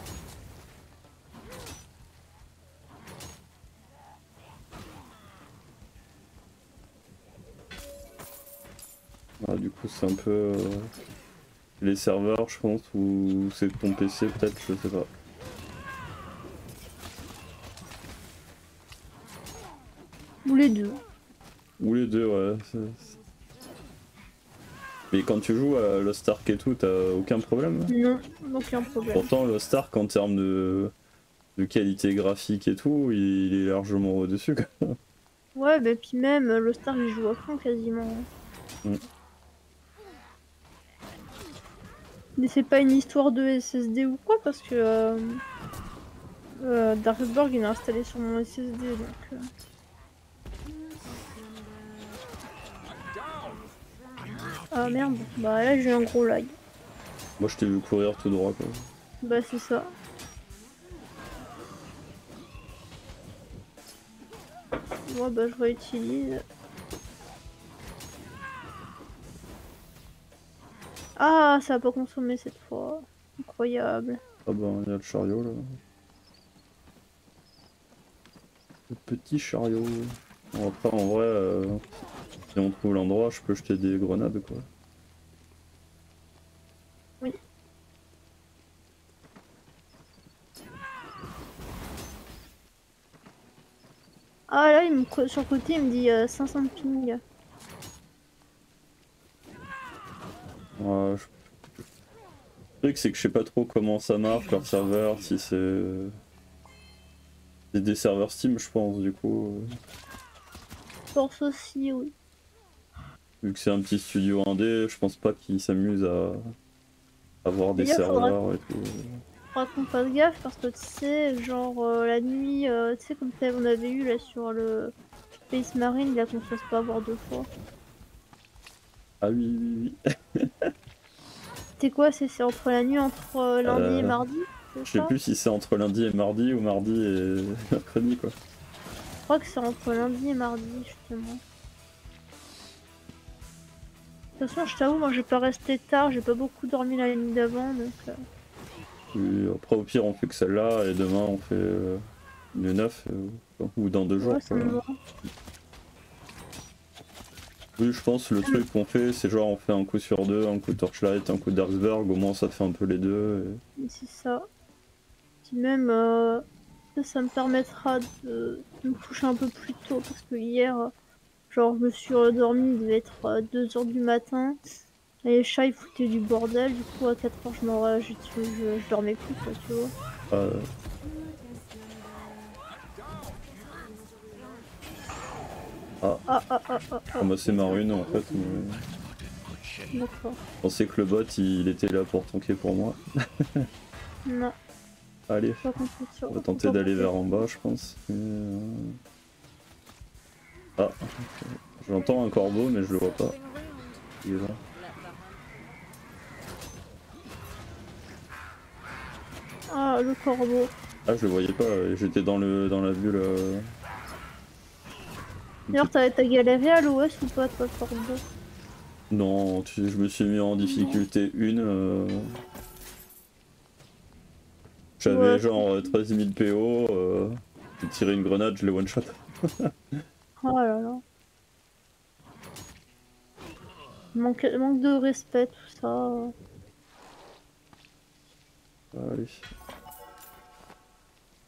Ah, du coup c'est un peu... Euh... les serveurs je pense, ou c'est ton P C peut-être, je sais pas. Ou les deux. Ou les deux, ouais. c'est- Mais quand tu joues à Lost Ark et tout, t'as aucun problème? Non, aucun problème. Pourtant Lost Ark en termes de... de qualité graphique et tout, il est largement au-dessus. Ouais, bah puis même, le Star, il joue à fond quasiment. Mm. Mais c'est pas une histoire de S S D ou quoi, parce que euh, euh, Darkborg, il est installé sur mon S S D, donc... Euh... Ah merde, bah là j'ai un gros lag. Moi je t'ai vu courir tout droit quoi. Bah c'est ça. Moi bah je réutilise. Ah, ça a pas consommé cette fois. Incroyable. Ah bah il y a le chariot là. Le petit chariot. Bon, après en vrai, euh, si on trouve l'endroit, je peux jeter des grenades quoi. Oui. Ah là, il me... sur le côté, il me dit euh, cinq cents ping. Ouais, je... Le truc c'est que je sais pas trop comment ça marche leur serveur, si c'est... c'est des serveurs Steam je pense du coup. Force aussi, oui. Vu que c'est un petit studio indé, je pense pas qu'ils s'amusent à avoir des D'ailleurs, serveurs faudra... et tout. faudra qu'on fasse gaffe parce que tu sais, genre euh, la nuit, euh, tu sais, comme on avait eu là sur le Space Marine, là qu'on se fasse pas avoir deux fois. Ah oui, oui, oui. C'est quoi? C'est entre la nuit entre euh, lundi Euh, et mardi? Je sais plus si c'est entre lundi et mardi ou mardi et mercredi quoi. Je crois que c'est entre lundi et mardi, justement. De toute façon, je t'avoue, moi j'ai pas resté tard, j'ai pas beaucoup dormi la nuit d'avant, donc... Euh... Et après au pire on fait que celle-là et demain on fait euh, une neuf euh, ou dans deux jours. Ouais, ça Quoi. me va. Oui je pense le truc qu'on fait c'est genre on fait un coup sur deux, un coup Torchlight, un coup Darksburg, au moins ça te fait un peu les deux. Et... C'est ça. Puis même, euh, ça, ça me permettra de... de me coucher un peu plus tôt, parce que hier, euh, genre je me suis redormi, il devait être euh, deux heures du matin, et les chats ils foutaient du bordel, du coup à quatre heures je, m'aurais- je, je, je, je dormais plus quoi, tu vois. Euh... Ah. Ah ah ah ah ah. bah c'est ma rune en fait. Mais... D'accord. Je pensais que le bot il était là pour tanker pour moi. Non. Allez, Pas compris sur... on va tenter pas d'aller compris. vers en bas je pense. Et, euh... Ah, okay. J'entends un corbeau mais je le vois pas. Il est là. Ah, le corbeau. Ah je le voyais pas, j'étais dans le dans la bulle. Euh... D'ailleurs, t'as t'as galéré à l'O S ou pas, toi, le corbeau? Non, tu sais, je me suis mis en difficulté une. Euh... J'avais Ouais, genre treize mille P O, euh... j'ai tiré une grenade, je l'ai one shot. oh là là. Manque, manque de respect, tout ça. Allez.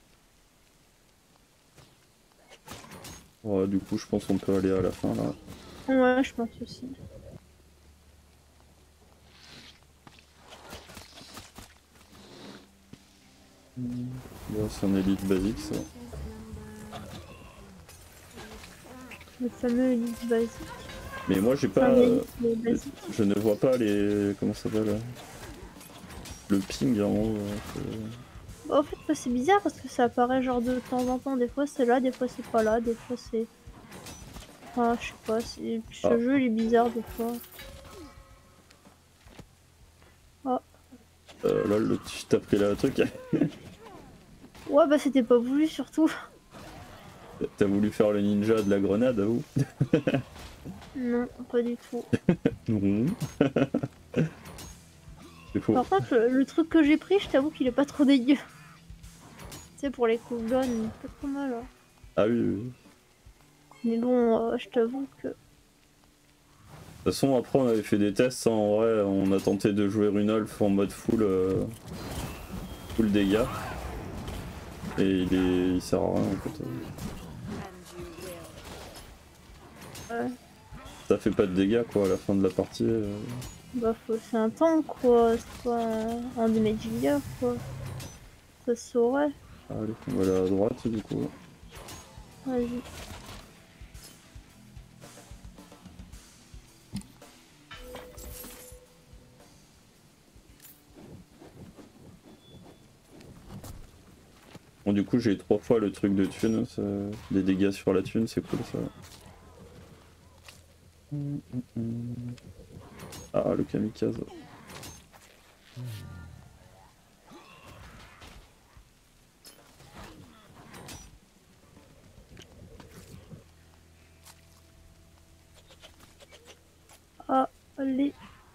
Ouais, du coup, je pense qu'on peut aller à la fin là. Ouais, je pense aussi. Bon, c'est un élite basique ça. Le fameux élite basique. Mais moi j'ai Enfin, pas. l'élite basique. Je ne vois pas les. Comment ça s'appelle? Le ping en haut. euh, Bah, en fait, bah, c'est bizarre parce que ça apparaît genre de temps en temps. Des fois c'est là, des fois c'est pas là, des fois c'est. Enfin, je sais pas, c'est- ce Ah. jeu il est bizarre des fois. Ah. Euh, là, le... tu t'as pris le truc. Ouais, bah c'était pas voulu surtout. T'as voulu faire le ninja de la grenade, à vous? Non, pas du tout. Non. C'est faux. Par contre, le, le truc que j'ai pris, je t'avoue qu'il est pas trop dégueu. Tu sais, pour les cooldowns, il est pas trop mal. Hein. Ah oui, oui. Mais bon, euh, je t'avoue que. De toute façon, après, on avait fait des tests. Hein, en vrai, on a tenté de jouer Runolf en mode full, euh, full dégâts. Et il, est... il sert à rien en fait. Ouais. Ça fait pas de dégâts quoi à la fin de la partie. Euh... Bah, faut... c'est un tank quoi, c'est pas un, un damage dealer quoi. Ça se saurait. Allez, on va aller à droite du coup. Vas-y. Bon, du coup, j'ai trois fois le truc de thune, ça... des dégâts sur la thune, c'est cool ça. Ah, le kamikaze. Ah, allez.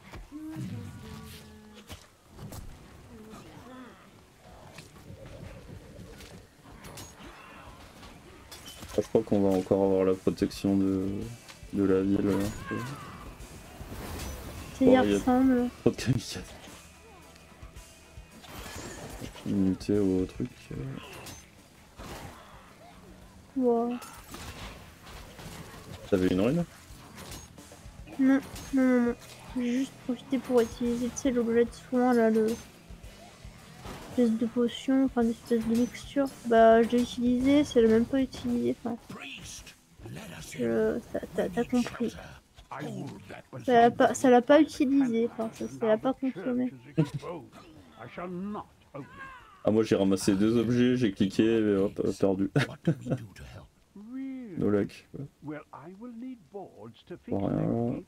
Je crois qu'on va encore avoir la protection de, de la ville. Là. Ça y ressemble. Trop de kamikazes. Muté au truc. Wow. T'avais une rune? Non, non, non, non. J'ai juste profité pour utiliser, tu sais, l'objet de soin là, le. Espèce de potion, enfin une espèce de mixture. Bah, je l'ai utilisé, ça l'a même pas utilisé. Enfin, je... t'as compris. Ça l'a pas, ça l'a pas utilisé, enfin, ça, ça l'a pas consommé. Ah, moi j'ai ramassé deux objets, j'ai cliqué et hop, perdu. No luck. Ouais. Bon, rien.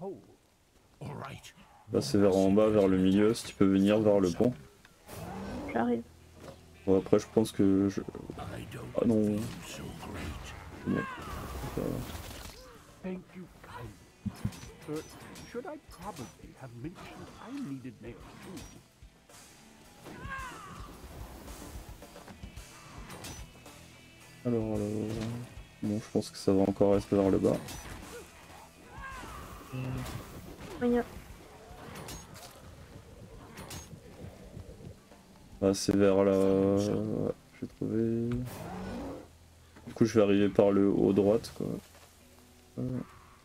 Là c'est vers en bas, vers le milieu, si tu peux venir vers le pont. J'arrive. Bon, après je pense que je... Ah non. Bon. Thank you kindly. Uh, should I probably have mentioned I needed nails too? Alors, alors... Bon, je pense que ça va encore rester vers le bas. Rien. Ah, c'est vers là... Ouais, j'ai trouvé... Du coup je vais arriver par le haut droite quoi. Voilà.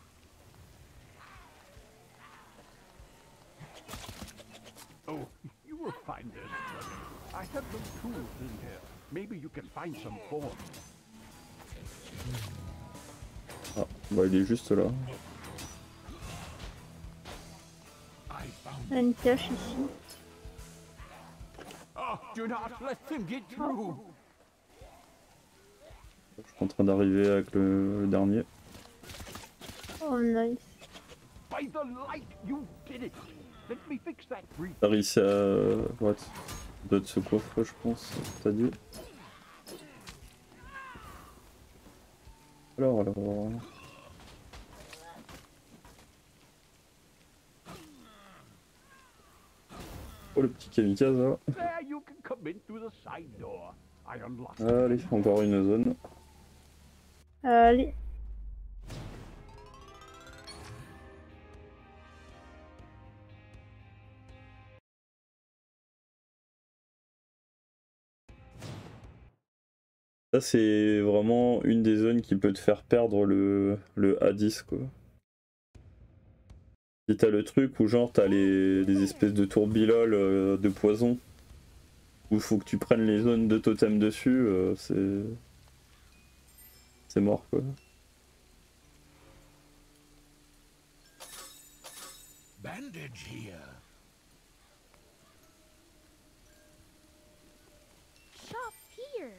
Oh, you will find this. I have some tools in here. Maybe you can find some form. Ah, bah il est juste là. Il y a une cache ici. Oh, do not let them get through. Je suis en train d'arriver avec le, le dernier. Oh nice. By the light, you did it. Let me fix that breach. T'as réussi à... Ouais, doit être ce coffre je pense, t'as dit. Alors, alors... Oh le petit kamikaze là. There you can come in through the side door. I unlocked it. Allez, encore une zone. Allez. Ça c'est vraiment une des zones qui peut te faire perdre le, le A dix quoi. Si t'as le truc où genre t'as les, les espèces de tourbiloles euh, de poison, où il faut que tu prennes les zones de totem dessus, euh, c'est... C'est mort quoi. Bandage here. Shop here.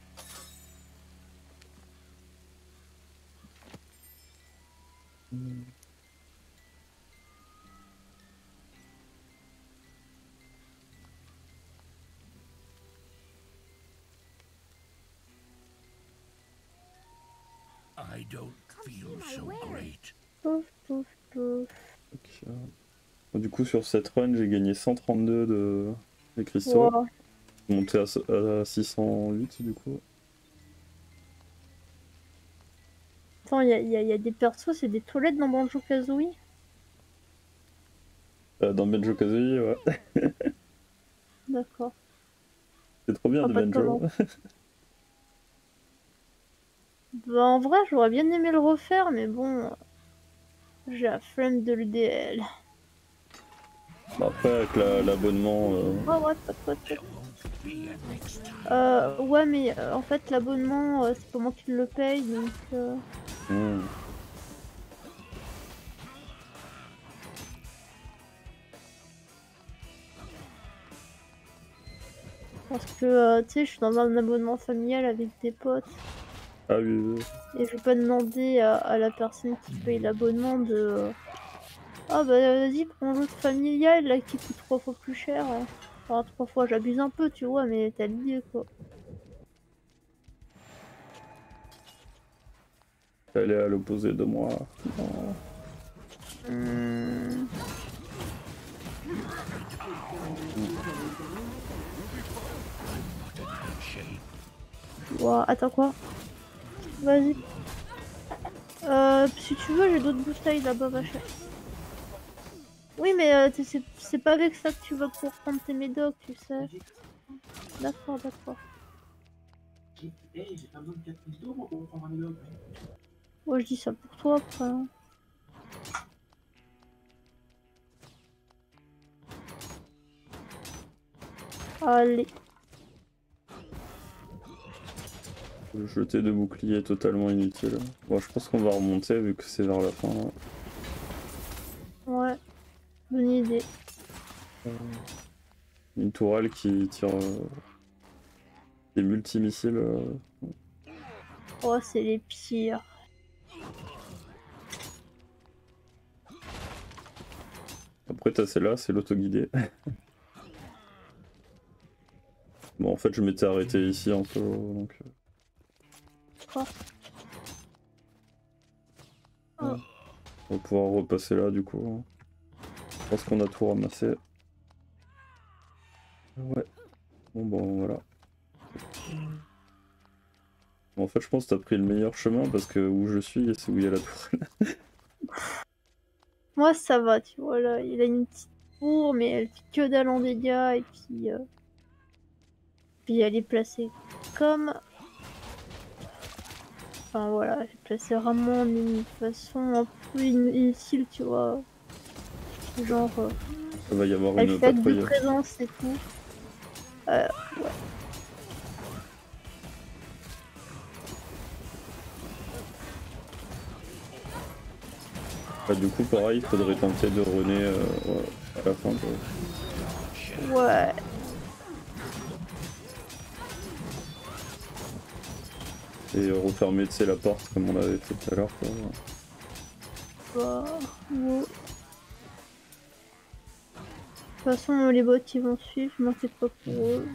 I don't feel see my so wares. great. Pouf, pouf, pouf. Ok. Bon, du coup sur cette run j'ai gagné cent trente-deux de, de cristaux. Wow. Monté à, à six cent huit du coup. Attends, il y a, y a- y a des persos, c'est des toilettes dans Banjo-Kazooie? Euh, dans Banjo-Kazooie, ouais. D'accord. C'est trop bien Ah, de pas de Banjo. Bah, en vrai, j'aurais bien aimé le refaire, mais bon, j'ai la flemme de le D L. Bah, après avec la- l'abonnement... euh, Oh, ouais, pas de quoi de There won't be a next time. Euh, ouais, mais euh, en fait, l'abonnement, euh, c'est pas moi qui le paye, donc... euh, hmm. parce que, euh, tu sais, je suis dans un abonnement familial avec des potes, Ah oui, oui. et je vais pas demander à, à la personne qui paye l'abonnement de... euh, Ah bah vas-y, prends l'autre familial, là, qui coûte trois fois plus cher. hein. Enfin, trois fois, j'abuse un peu, tu vois, mais t'as l'idée, quoi. Elle est à l'opposé de moi. Non. Hmm. Ouah, attends, quoi? Vas-y. Euh, si tu veux, j'ai d'autres bouteilles là-bas, vache. Oui, mais euh, t'es- c'est c'est pas avec ça que tu vas pouvoir prendre tes médocs, tu sais. D'accord, d'accord. Moi, je dis ça pour toi, après. hein. Allez. Le jeter de bouclier est totalement inutile. Bon, je pense qu'on va remonter vu que c'est vers la fin. Là. Ouais. Bonne idée. Une tourelle qui tire euh, des multimissiles. Euh... Oh, c'est les pires. Après, t'as celle-là, c'est l'autoguidé. Bon, en fait, je m'étais arrêté ici un peu. Donc... Quoi? On va pouvoir repasser là, du coup. Je pense qu'on a tout ramassé. Ouais. Bon, bon, voilà. Bon, en fait, je pense que t'as pris le meilleur chemin parce que où je suis, c'est où il y a la tourelle. Moi, ça va, tu vois, là. Il a une petite tour, mais elle fait que dalle en dégâts, et puis... euh, Puis elle est placée comme... Enfin, voilà, elle est placée vraiment d'une façon un peu in- inutile, tu vois. Genre... euh, Il va y avoir Elle une fait acte de patrouille. présence et tout. Euh, ouais. Bah, du coup, pareil, il faudrait tenter de runner euh, ouais, à la fin. Quoi. Ouais. Et refermer, tu sais, la porte comme on l'avait fait tout à l'heure. quoi. Bah, ouais. De toute façon, les bots ils vont suivre, je m'inquiète pas pour eux.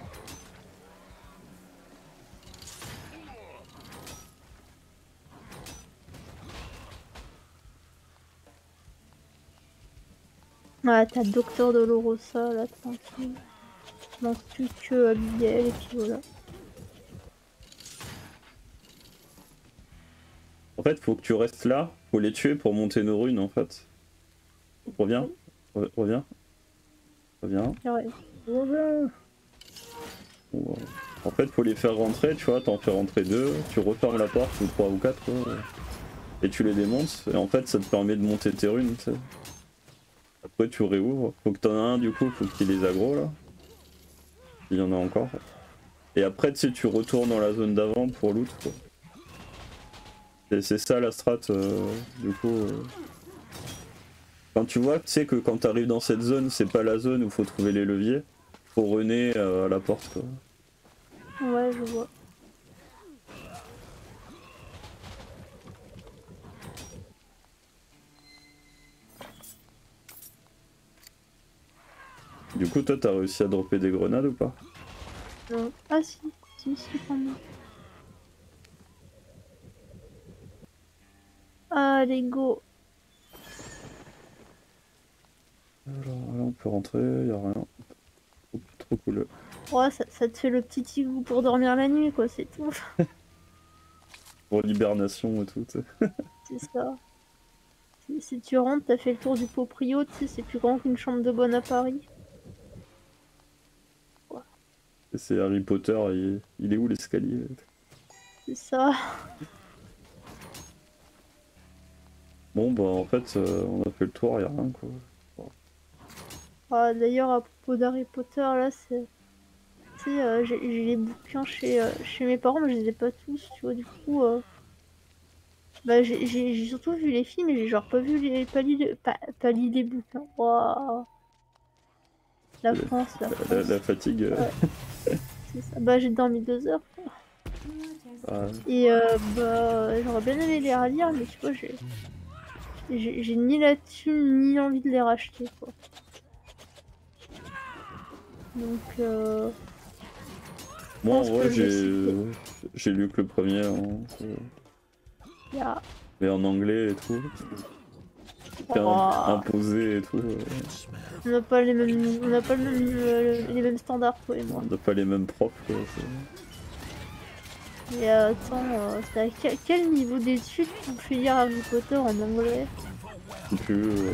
Ouais, t'as le docteur Dolorosa là, tranquille. Il manque plus que Abigail et puis voilà. En fait, faut que tu restes là, faut les tuer pour monter nos runes en fait. Reviens, Re- reviens, reviens. Ouais. Reviens. Bon, ouais. En fait, faut les faire rentrer, tu vois, t'en fais rentrer deux, tu refermes la porte, ou trois ou quatre, quoi, et tu les démontes, et en fait, ça te permet de monter tes runes, tu sais. Après tu réouvres, faut que t'en aies un du coup, faut qu'il les aggro là. Il y en a encore. Et après tu sais tu retournes dans la zone d'avant pour loot quoi. Et c'est ça la strat euh, du coup. Euh... Quand tu vois, tu sais que quand t'arrives dans cette zone, c'est pas la zone où faut trouver les leviers, faut runner euh, à la porte quoi. Ouais, je vois. Du coup toi t'as réussi à dropper des grenades ou pas? Non. Ah si, si, si, quand même. Allez, go. Alors là on peut rentrer, y a rien. Trop, trop cool. Ouais, ça, ça te fait le petit igloo pour dormir la nuit, quoi, c'est tout. Pour l'hibernation et tout. T'sais. C'est ça. Si, si tu rentres, t'as fait le tour du proprio, tu sais, c'est plus grand qu'une chambre de bonne à Paris. Ouais, Et c'est Harry Potter, il, il est où l'escalier? c'est ça. Bon bah en fait euh, on a fait le tour, y a rien quoi. Ah, d'ailleurs, à propos d'Harry Potter, là, c'est... Tu sais, euh, j'ai j'ai les bouquins chez, euh, chez mes parents, mais je les ai pas tous, tu vois, du coup... euh, Bah, j'ai j'ai- j'ai surtout vu les films, mais j'ai genre pas vu les... pas lu, les- pas, pas lu les bouquins. Waouh. La La, France, la la, France. la fatigue. euh, Ouais, c'est ça. Bah, j'ai dormi deux heures, quoi. ah, Et euh, bah, j'aurais bien aimé les relire, mais tu vois, j'ai j'ai j'ai ni la thune, ni envie de les racheter, quoi. Donc, euh... je moi en pense que vrai je vais citer. j'ai j'ai lu que le premier hein, euh, Il y a... mais en anglais et tout. C'était Oh, imposé et tout. euh, on n'a pas les mêmes, on n'a pas le même, euh, les mêmes standards, toi et moi. on n'a pas les mêmes profs. Quoi, Et euh, attends, euh, c'est à quel, quel niveau d'études tu fais lire Harry Potter en anglais? c'est plus euh,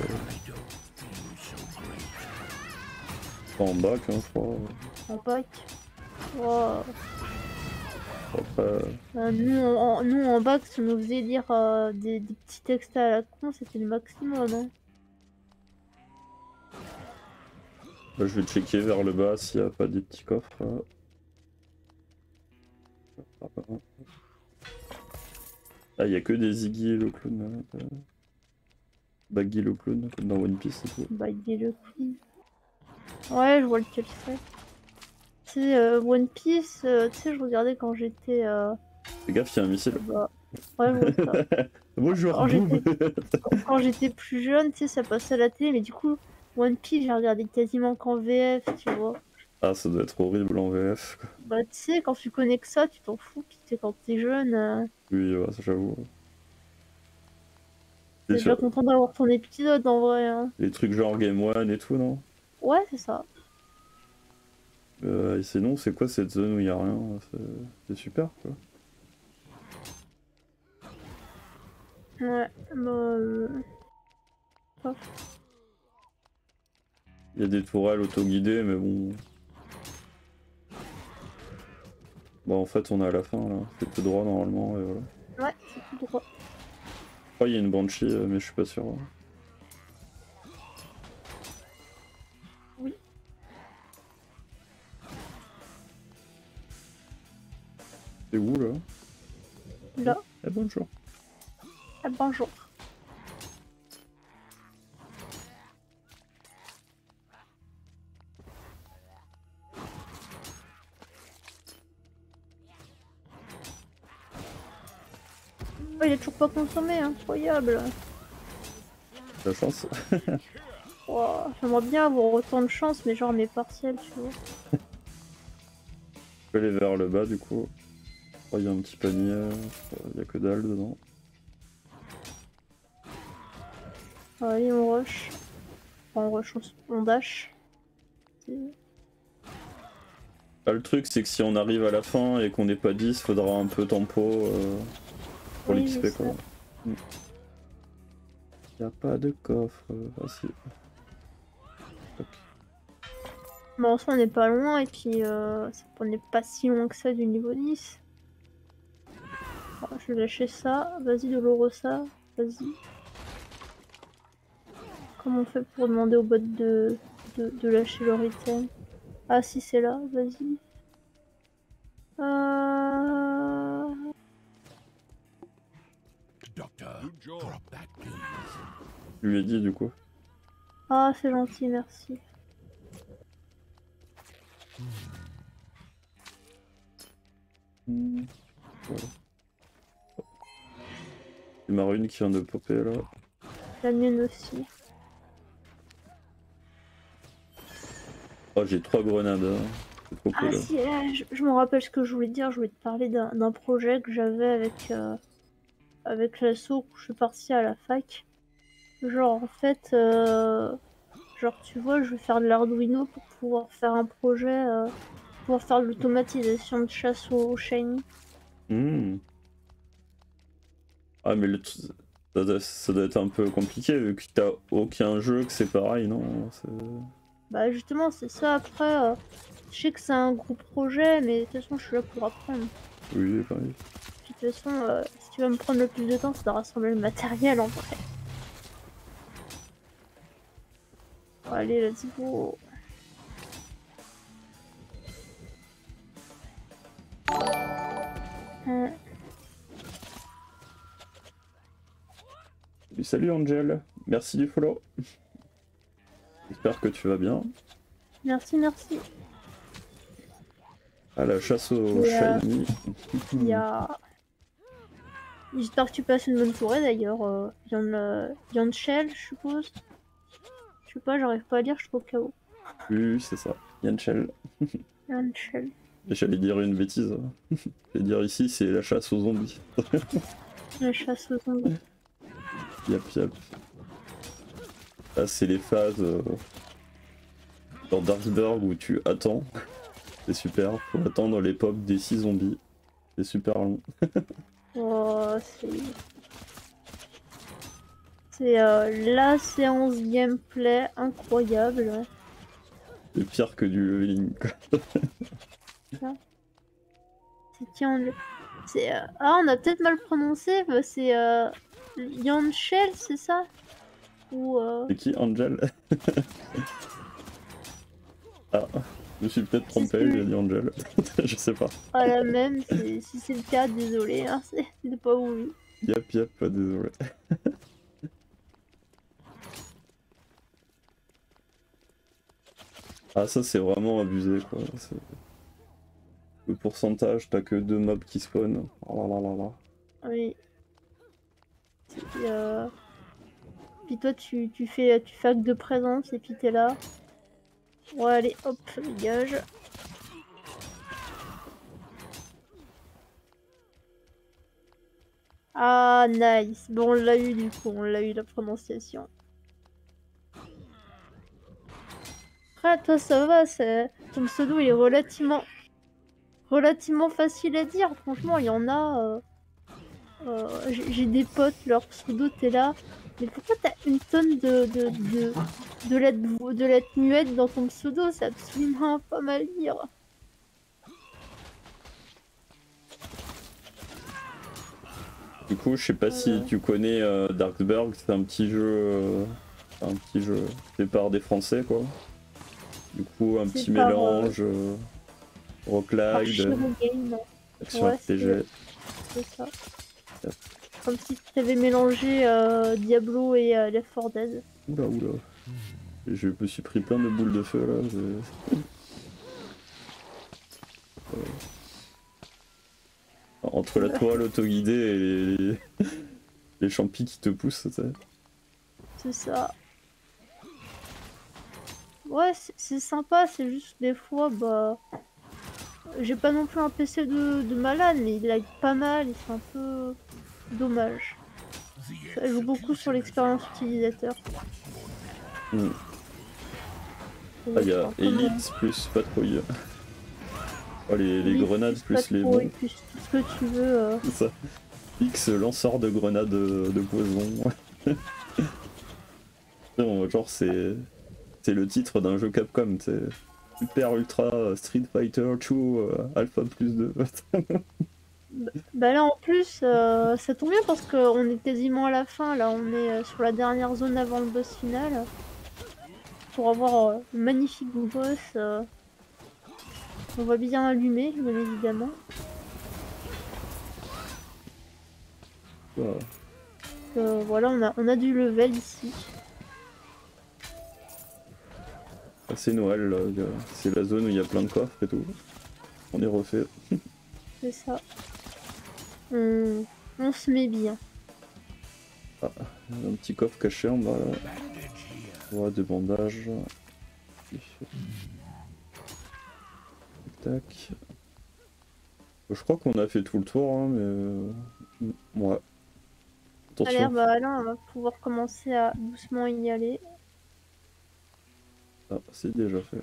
pas en bac hein, je crois. En bac? Wow. Après euh, Euh, nous, en, nous, en bac, si on nous faisait lire euh, des, des petits textes à la con, c'était le maximum, hein. bah, je vais checker vers le bas s'il n'y a pas des petits coffres. Là. Ah il y a que des Ziggy le clown. Euh, Baggy le clown comme dans One Piece et tout. Bah, il est le clown. Ouais, je vois lequel c'est. Tu sais, euh, One Piece, euh, tu sais, je regardais quand j'étais... Euh, Fais gaffe, il y a un missile. bah, ouais, je vois ça. Bonjour, Quand j'étais boum. quand j'étais plus jeune, tu sais, ça passait à la télé, mais du coup, One Piece, j'ai regardé quasiment qu'en V F, tu vois. Ah, ça doit être horrible en V F. Quoi. Bah, tu sais, quand tu connais que ça, tu t'en fous, puis tu sais, quand t'es jeune, euh, Oui, ouais, ça j'avoue. t'es C'est déjà sûr. content d'avoir ton épisode, en vrai, hein. Les trucs genre Game One et tout, non? Ouais, c'est ça. euh, Et sinon, c'est quoi cette zone où il y a rien? C'est c'est super, quoi. Ouais, bah... euh, Il y a des tourelles auto-guidées, mais bon... Bon, en fait, on est à la fin, là. C'est tout droit, normalement, et voilà. Ouais, c'est tout droit. Je crois qu'il y a une Banshee, euh, mais je suis pas sûr. hein. Oui. C'est où, là? Là, Eh, bonjour. ah, bonjour. Oh, il est toujours pas consommé, incroyable. La chance. Wow, j'aimerais bien avoir autant de chance, mais genre mes partiels, tu vois. Je peux aller vers le bas, du coup. Oh, il y a un petit panier, euh, il y a que dalle dedans. Allez, on rush. Enfin, on rush, on, s- on dash. C'est- Ah, le truc, c'est que si on arrive à la fin et qu'on n'est pas dix, faudra un peu tempo euh, pour Oui, l'X je P, sais. quoi. Mm. Y a pas de coffre. euh, Ah si. Ok. Bon, en soi, on n'est pas loin, et puis euh, c'est- on n'est pas si loin que ça du niveau dix. Bon, je vais lâcher ça. Vas-y, Dolorosa. Vas-y. Comment on fait pour demander aux bots de, de, de lâcher leur item? Ah si c'est là, vas-y. Euh... Doctor, drop that please. Je lui ai dit du coup. Ah c'est gentil, merci. Mmh. Voilà. C'est ma rune qui vient de popper là. La mienne aussi. Oh j'ai trois grenades. Hein. C'est trop Ah cool. si, là, je, je me rappelle ce que je voulais dire. Je voulais te parler d'un d'un projet que j'avais avec, euh, avec l'assaut où je suis partie à la fac. Genre en fait, euh, genre tu vois, je vais faire de l'Arduino pour pouvoir faire un projet, euh, pour pouvoir faire de l'automatisation de chasse au shiny. Mmh. Ah mais le t- ça, doit, ça doit être un peu compliqué vu que t'as aucun jeu que c'est pareil, non? C'est- Bah justement, c'est ça. Après, euh, je sais que c'est un gros projet, mais de toute façon, je suis là pour apprendre. Oui, pareil. Puis de toute façon, euh, ce qui va me prendre le plus de temps, c'est de rassembler le matériel en vrai. Bon, allez, let's go. Euh, Et salut Angel, merci du follow. J'espère que tu vas bien. merci, merci. À la chasse au Et, euh, shiny. Il y a... J'espère que tu passes une bonne soirée d'ailleurs. Euh, Yann, euh, Yann Shell, je suppose. Je sais pas, j'arrive pas à lire, je suis au K O. Oui, c'est ça. Yanchel. Yann Shell. J'allais dire une bêtise. J'allais dire ici, c'est la chasse aux zombies. La chasse aux zombies. Yap yap. Là, c'est les phases euh, dans Darksburg où tu attends. C'est super. Faut attendre les pop des six zombies. C'est super long. Oh, c'est... C'est euh, la séance gameplay incroyable. C'est pire que du leveling. Quoi. C'est qui en... C'est... euh, Ah, on a peut-être mal prononcé. bah, C'est... Euh... Yann Shell, c'est ça? Ou... Euh... C'est qui Angel? Ah, je me suis peut-être trompé, C'est j'ai dit Angel. Je sais pas. Ah, la même, c'est- si c'est le cas, désolé. Hein, c'est- C'était pas voulu. Yap yap, désolé. Ah ça c'est vraiment abusé quoi. C'est- Le pourcentage, t'as que deux mobs qui spawn. Oh là là là là. Oui. C'est, euh... Puis toi, tu, tu fais tu fais acte de présence et puis t'es là. Ouais, allez, hop, dégage. Ah, nice. Bon, on l'a eu du coup, on l'a eu la prononciation. Après, toi, ça va, c'est... ton pseudo il est relativement... relativement facile à dire. Franchement, il y en a... euh, euh, j'ai j'ai des potes, leur pseudo, t'es là. Mais pourquoi t'as une tonne de, de, de, de lettres, vo- de lettres muettes dans ton pseudo? C'est absolument pas mal lire. Du coup, je sais pas si tu connais euh, Darksburg, c'est un petit jeu, euh, un petit jeu fait par des Français quoi. Du coup, un C'est petit par, mélange euh, Par roguelike, Shiro Game, action ouais, R P G. c'est ça. Comme si tu avais mélangé euh, Diablo et euh, Left four Dead. Oula oula. Et je me suis pris plein de boules de feu là. je- Euh, Entre la toile autoguidée et les, les champis qui te poussent, tu sais. C'est ça. Ouais, c'est- c'est sympa, c'est juste des fois, bah... J'ai pas non plus un P C de, de malade, mais il lag pas mal et c'est un peu dommage. Ça joue beaucoup sur l'expérience utilisateur. Mm. Ah, il y a Elite plus patrouille. Oh, les, les Oui, grenades plus les patrouille, bons. plus tout ce que tu veux. euh. C'est ça. X lanceur de grenades de, de poison. Non, genre c'est c'est le titre d'un jeu Capcom, c'est Super Ultra Street Fighter deux euh, Alpha plus deux. Bah là en plus, euh, ça tombe bien parce qu'on est quasiment à la fin. Là, on est euh, sur la dernière zone avant le boss final. Pour avoir euh, un magnifique boss. Euh, on va bien allumer, bien évidemment. Wow. Euh, voilà, on a, on a du level ici. Ah, c'est Noël, là. Il y a- c'est la zone où il y a plein de coffres et tout. On est refait. C'est ça. On, on se met bien. Ah, il y a un petit coffre caché en bas là. Bandage here. Ouais, des bandages. Tac. Je crois qu'on a fait tout le tour, hein, mais. euh, Ouais. Ça a l'air, Attention. bah là, on va pouvoir commencer à doucement y aller. Ah, c'est déjà fait.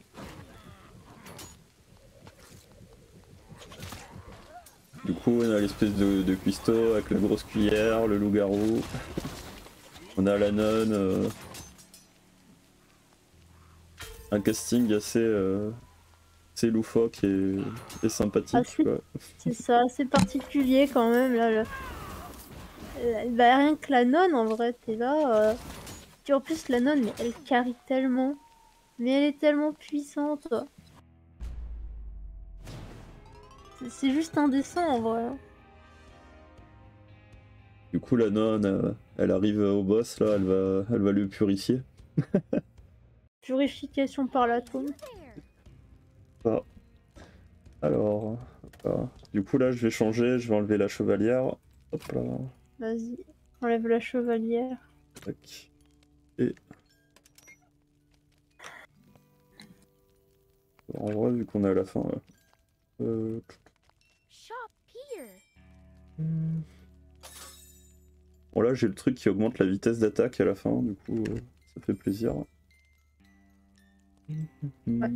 Du coup, on a l'espèce de, de cuistot avec la grosse cuillère, le loup-garou. On a la nonne. euh, Un casting assez, euh, assez loufoque et, et sympathique. Assez- Quoi. C'est ça, assez particulier quand même. Là, le... Euh, bah, rien que la nonne, en vrai, t'es là. euh, Puis en plus, la nonne, mais elle carry tellement. Mais elle est tellement puissante. C'est- C'est juste indécent en vrai. Du coup, la nonne, euh, elle arrive au boss, là, elle va, elle va le purifier. Purification par l'atome. There. Ah. Alors, hop là. Du coup, là, je vais changer, je vais enlever la chevalière. Hop là. Vas-y, enlève la chevalière. Tac. Et. En vrai, vu qu'on est à la fin. là. Euh... Shop here. hmm. Bon, là, j'ai le truc qui augmente la vitesse d'attaque à la fin, du coup, euh, ça fait plaisir. Ouais.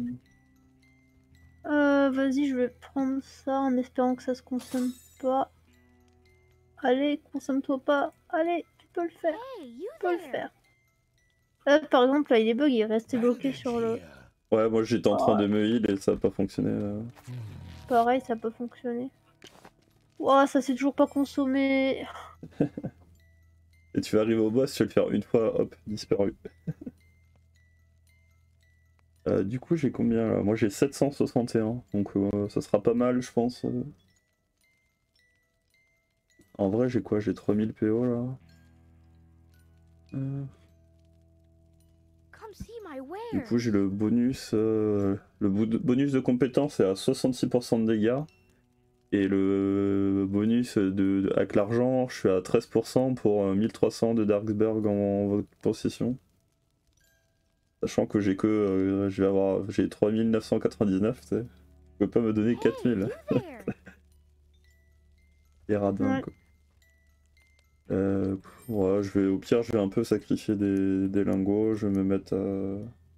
Euh, vas-y, je vais prendre ça en espérant que ça se consomme pas. Allez, consomme-toi pas. Allez, tu peux le faire. Hey, you Tu peux le there. faire. Là, par exemple, là, il est bug, il est resté bloqué Bandage sur le... here. Ouais, moi j'étais en train Oh. de me heal et ça a pas fonctionné. euh. Pareil, ça peut fonctionner. Ouah, ça s'est toujours pas consommé. Et tu vas arriver au boss, tu vas le faire une fois, hop, disparu. Euh, du coup, j'ai combien là? Moi j'ai sept cent soixante et un, donc euh, ça sera pas mal, je pense. euh. En vrai, j'ai quoi? J'ai trois mille P O là. Euh, Come see my Du wares. coup, j'ai le bonus. euh, Le bo- bonus de compétence est à soixante-six pour cent de dégâts. Et le bonus de, de- avec l'argent, je suis à treize pour cent pour euh, mille trois cents de Darksburg en votre possession. Sachant que j'ai que. euh, je vais avoir. J'ai trois mille neuf cent quatre-vingt-dix-neuf, tu sais. Je peux pas me donner quatre Hey, mille. you there. Les radins, Ouais. quoi. Euh, pff, ouais, je vais, au pire, je vais un peu sacrifier des, des lingots. Je vais me mettre à.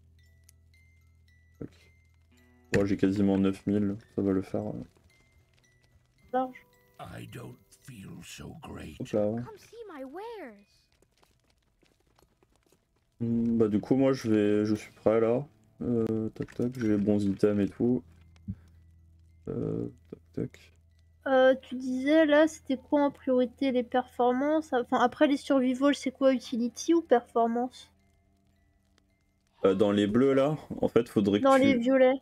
Tac. Ouais, j'ai quasiment neuf mille, ça va le faire. ouais. Large. I don't feel so great. Hop là. Come see my wares. Hmm, bah, du coup, moi, je vais, je suis prêt là. Euh, tac tac, j'ai les bons items et tout. Euh, tac tac. Euh, tu disais là, c'était quoi en priorité les performances? Enfin, après les survival, c'est quoi utility ou performance? Euh, dans les bleus là, en fait, faudrait que Dans tu. les violets.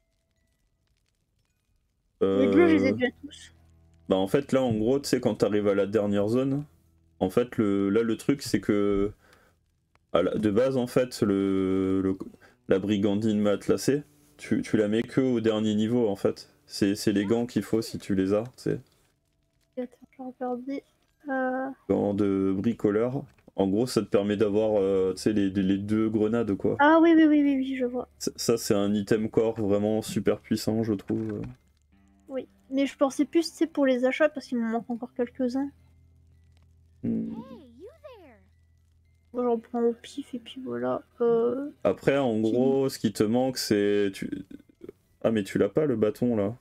euh, Les bleus, je les ai déjà tous. Bah, en fait, là, en gros, tu sais, quand t'arrives à la dernière zone, en fait, le, là, le truc, c'est que. à la- de base, en fait, le, le- la brigandine matelassée, tu, tu la mets que au dernier niveau, en fait. C'est c'est les gants qu'il faut si tu les as, tu sais. Attends, je vais regarder. Euh, Gants de bricoleur. En gros, ça te permet d'avoir, euh, tu sais, les, les deux grenades, quoi. Ah oui, oui, oui, oui, oui, je vois. Ça, ça, c'est un item core vraiment super puissant, je trouve. Oui. Mais je pensais plus, c'est pour les achats parce qu'il m'en manque encore quelques-uns. Hmm. Hey, you there. Moi, j'en prends au pif et puis voilà. Euh... Après, en gros, ce qui te manque, c'est. Tu... Ah, mais tu l'as pas, le bâton, là?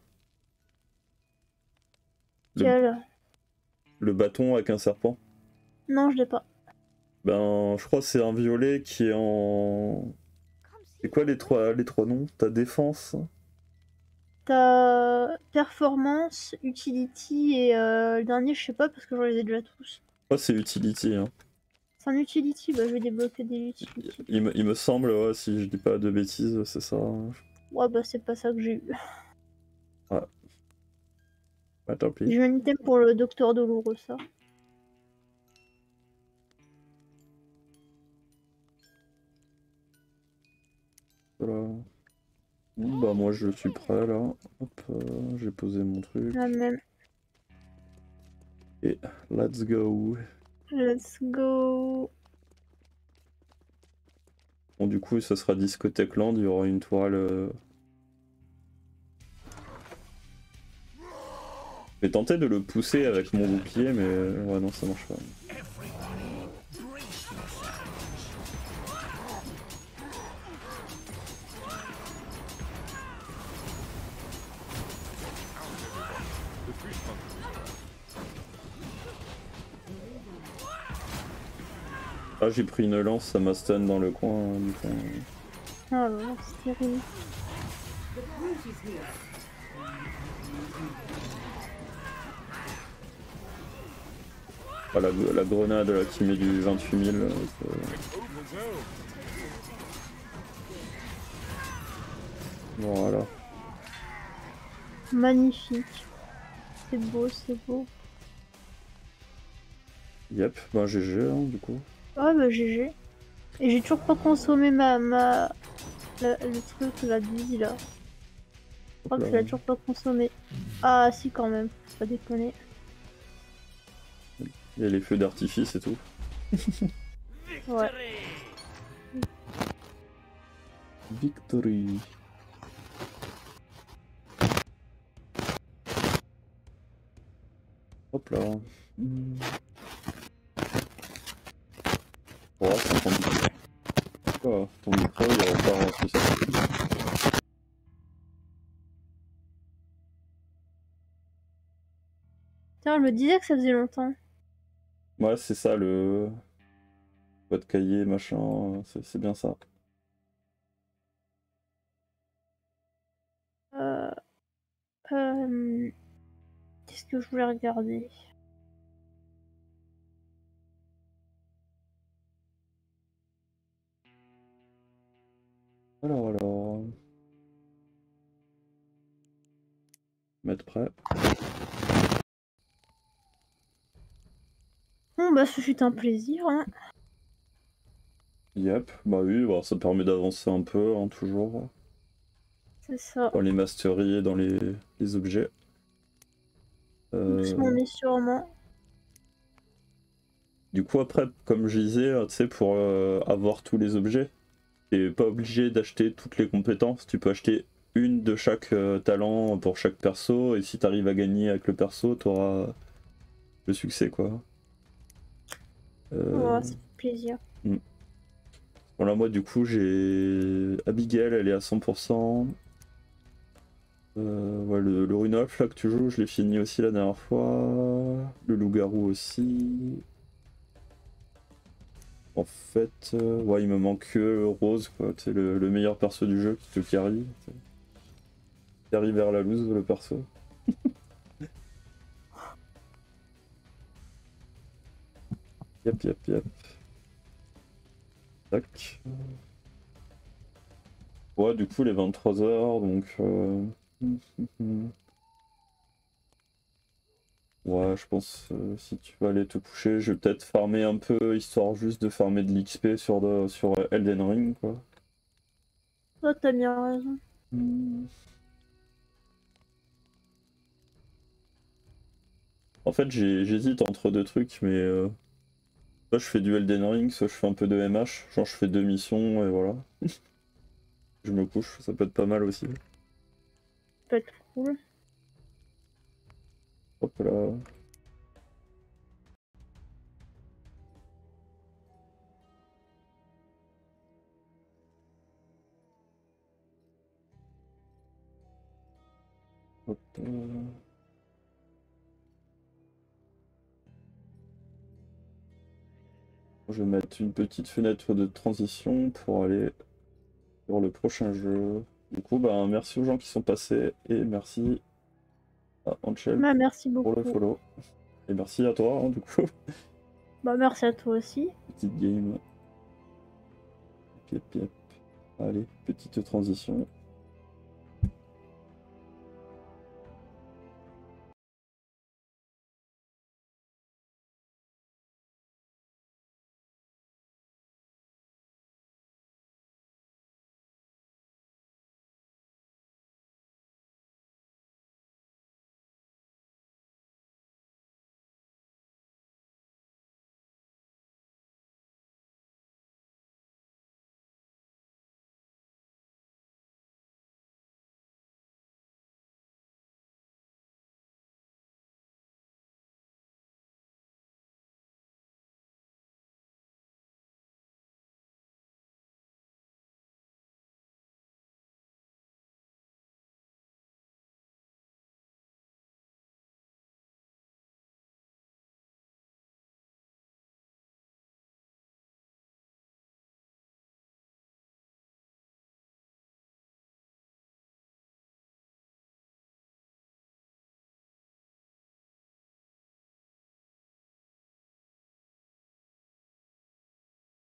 Le, Quel? le bâton avec un serpent? Non, je l'ai pas. Ben, je crois que c'est un violet qui est en. Come see C'est quoi my les trois, les trois noms? Ta défense, t'as performance, utility et euh, le dernier, je sais pas parce que je les ai déjà tous. Oh, c'est utility. Hein. C'est un utility, bah je vais débloquer des utilities. Il, me, il me semble, ouais, si je dis pas de bêtises, c'est ça. Ouais, bah c'est pas ça que j'ai eu. Ouais. Bah, tant pis. J'ai eu un item pour le docteur Dolorosa. Voilà. Bon, bah, moi, je suis prêt là. Hop, euh, j'ai posé mon truc. La même. Et let's go. Let's go. Bon, du coup, ça sera Discothèque Land, il y aura une toile. Euh... J'ai tenté de le pousser avec mon bouclier, mais ouais, non, ça marche pas. Ah, j'ai pris une lance, ça m'a stun dans le coin. Du coup. Ah là là, c'est terrible. Ah, la, la grenade là, qui met du vingt-huit mille. Euh, voilà. Magnifique. C'est beau, c'est beau. Yep, bah G G hein, du coup. Ah bah G G. Et j'ai toujours pas consommé ma... ma... la- le truc, la bille là. Je crois que je l'ai toujours pas consommé. Ah si quand même, faut pas déconner. Il y a les feux d'artifice et tout. Ouais. Victory. Hop là. Mmh. Oh, c'est ton micro. Quoi, ton micro, il repart en spécial. Tiens, je me disais que ça faisait longtemps. Ouais, c'est ça le. Votre cahier, machin, c'est bien ça. Euh... Euh... Qu'est-ce que je voulais regarder? Alors, alors. Mettre prêt. Bon bah ce fut un plaisir, hein. Yep, bah oui, bah, ça permet d'avancer un peu, hein, toujours. C'est ça. Dans les masteries et dans les, les objets. Euh... Doucement mais sûrement. Du coup, après, comme je disais, tu sais, pour euh, avoir tous les objets, t'es pas obligé d'acheter toutes les compétences. Tu peux acheter une de chaque euh, talent pour chaque perso, et si t'arrives à gagner avec le perso, t'auras le succès, quoi. Euh... Oh, ça fait plaisir. Hmm. Voilà, moi, du coup, j'ai Abigail, elle est à cent pour cent. Euh, ouais, le, le Runolf, là, que tu joues, je l'ai fini aussi la dernière fois. Le loup-garou aussi. En fait, euh, ouais, il me manque que Rose, quoi. C'est le, le meilleur perso du jeu qui te carry. Carry vers la loose, le perso. Yep, yep, yep. Tac. Ouais, du coup, les vingt-trois heures, donc... Euh... Ouais, je pense euh, si tu vas aller te coucher, je vais peut-être farmer un peu, histoire juste de farmer de l'X P sur, de, sur Elden Ring, quoi. Toi t'as bien raison. Hmm. En fait, j'hésite entre deux trucs, mais... Euh... Soit je fais du Elden Ring, soit je fais un peu de M H, genre je fais deux missions et voilà. Je me couche, ça peut être pas mal aussi. Ça peut être cool. Hop là. Hop là. Je vais mettre une petite fenêtre de transition pour aller sur le prochain jeu. Du coup, bah, merci aux gens qui sont passés et merci à Angel Bah, merci pour beaucoup. le follow. Et merci à toi, hein, du coup. Bah, merci à toi aussi. Petite game. Piep, piep. Allez, petite transition.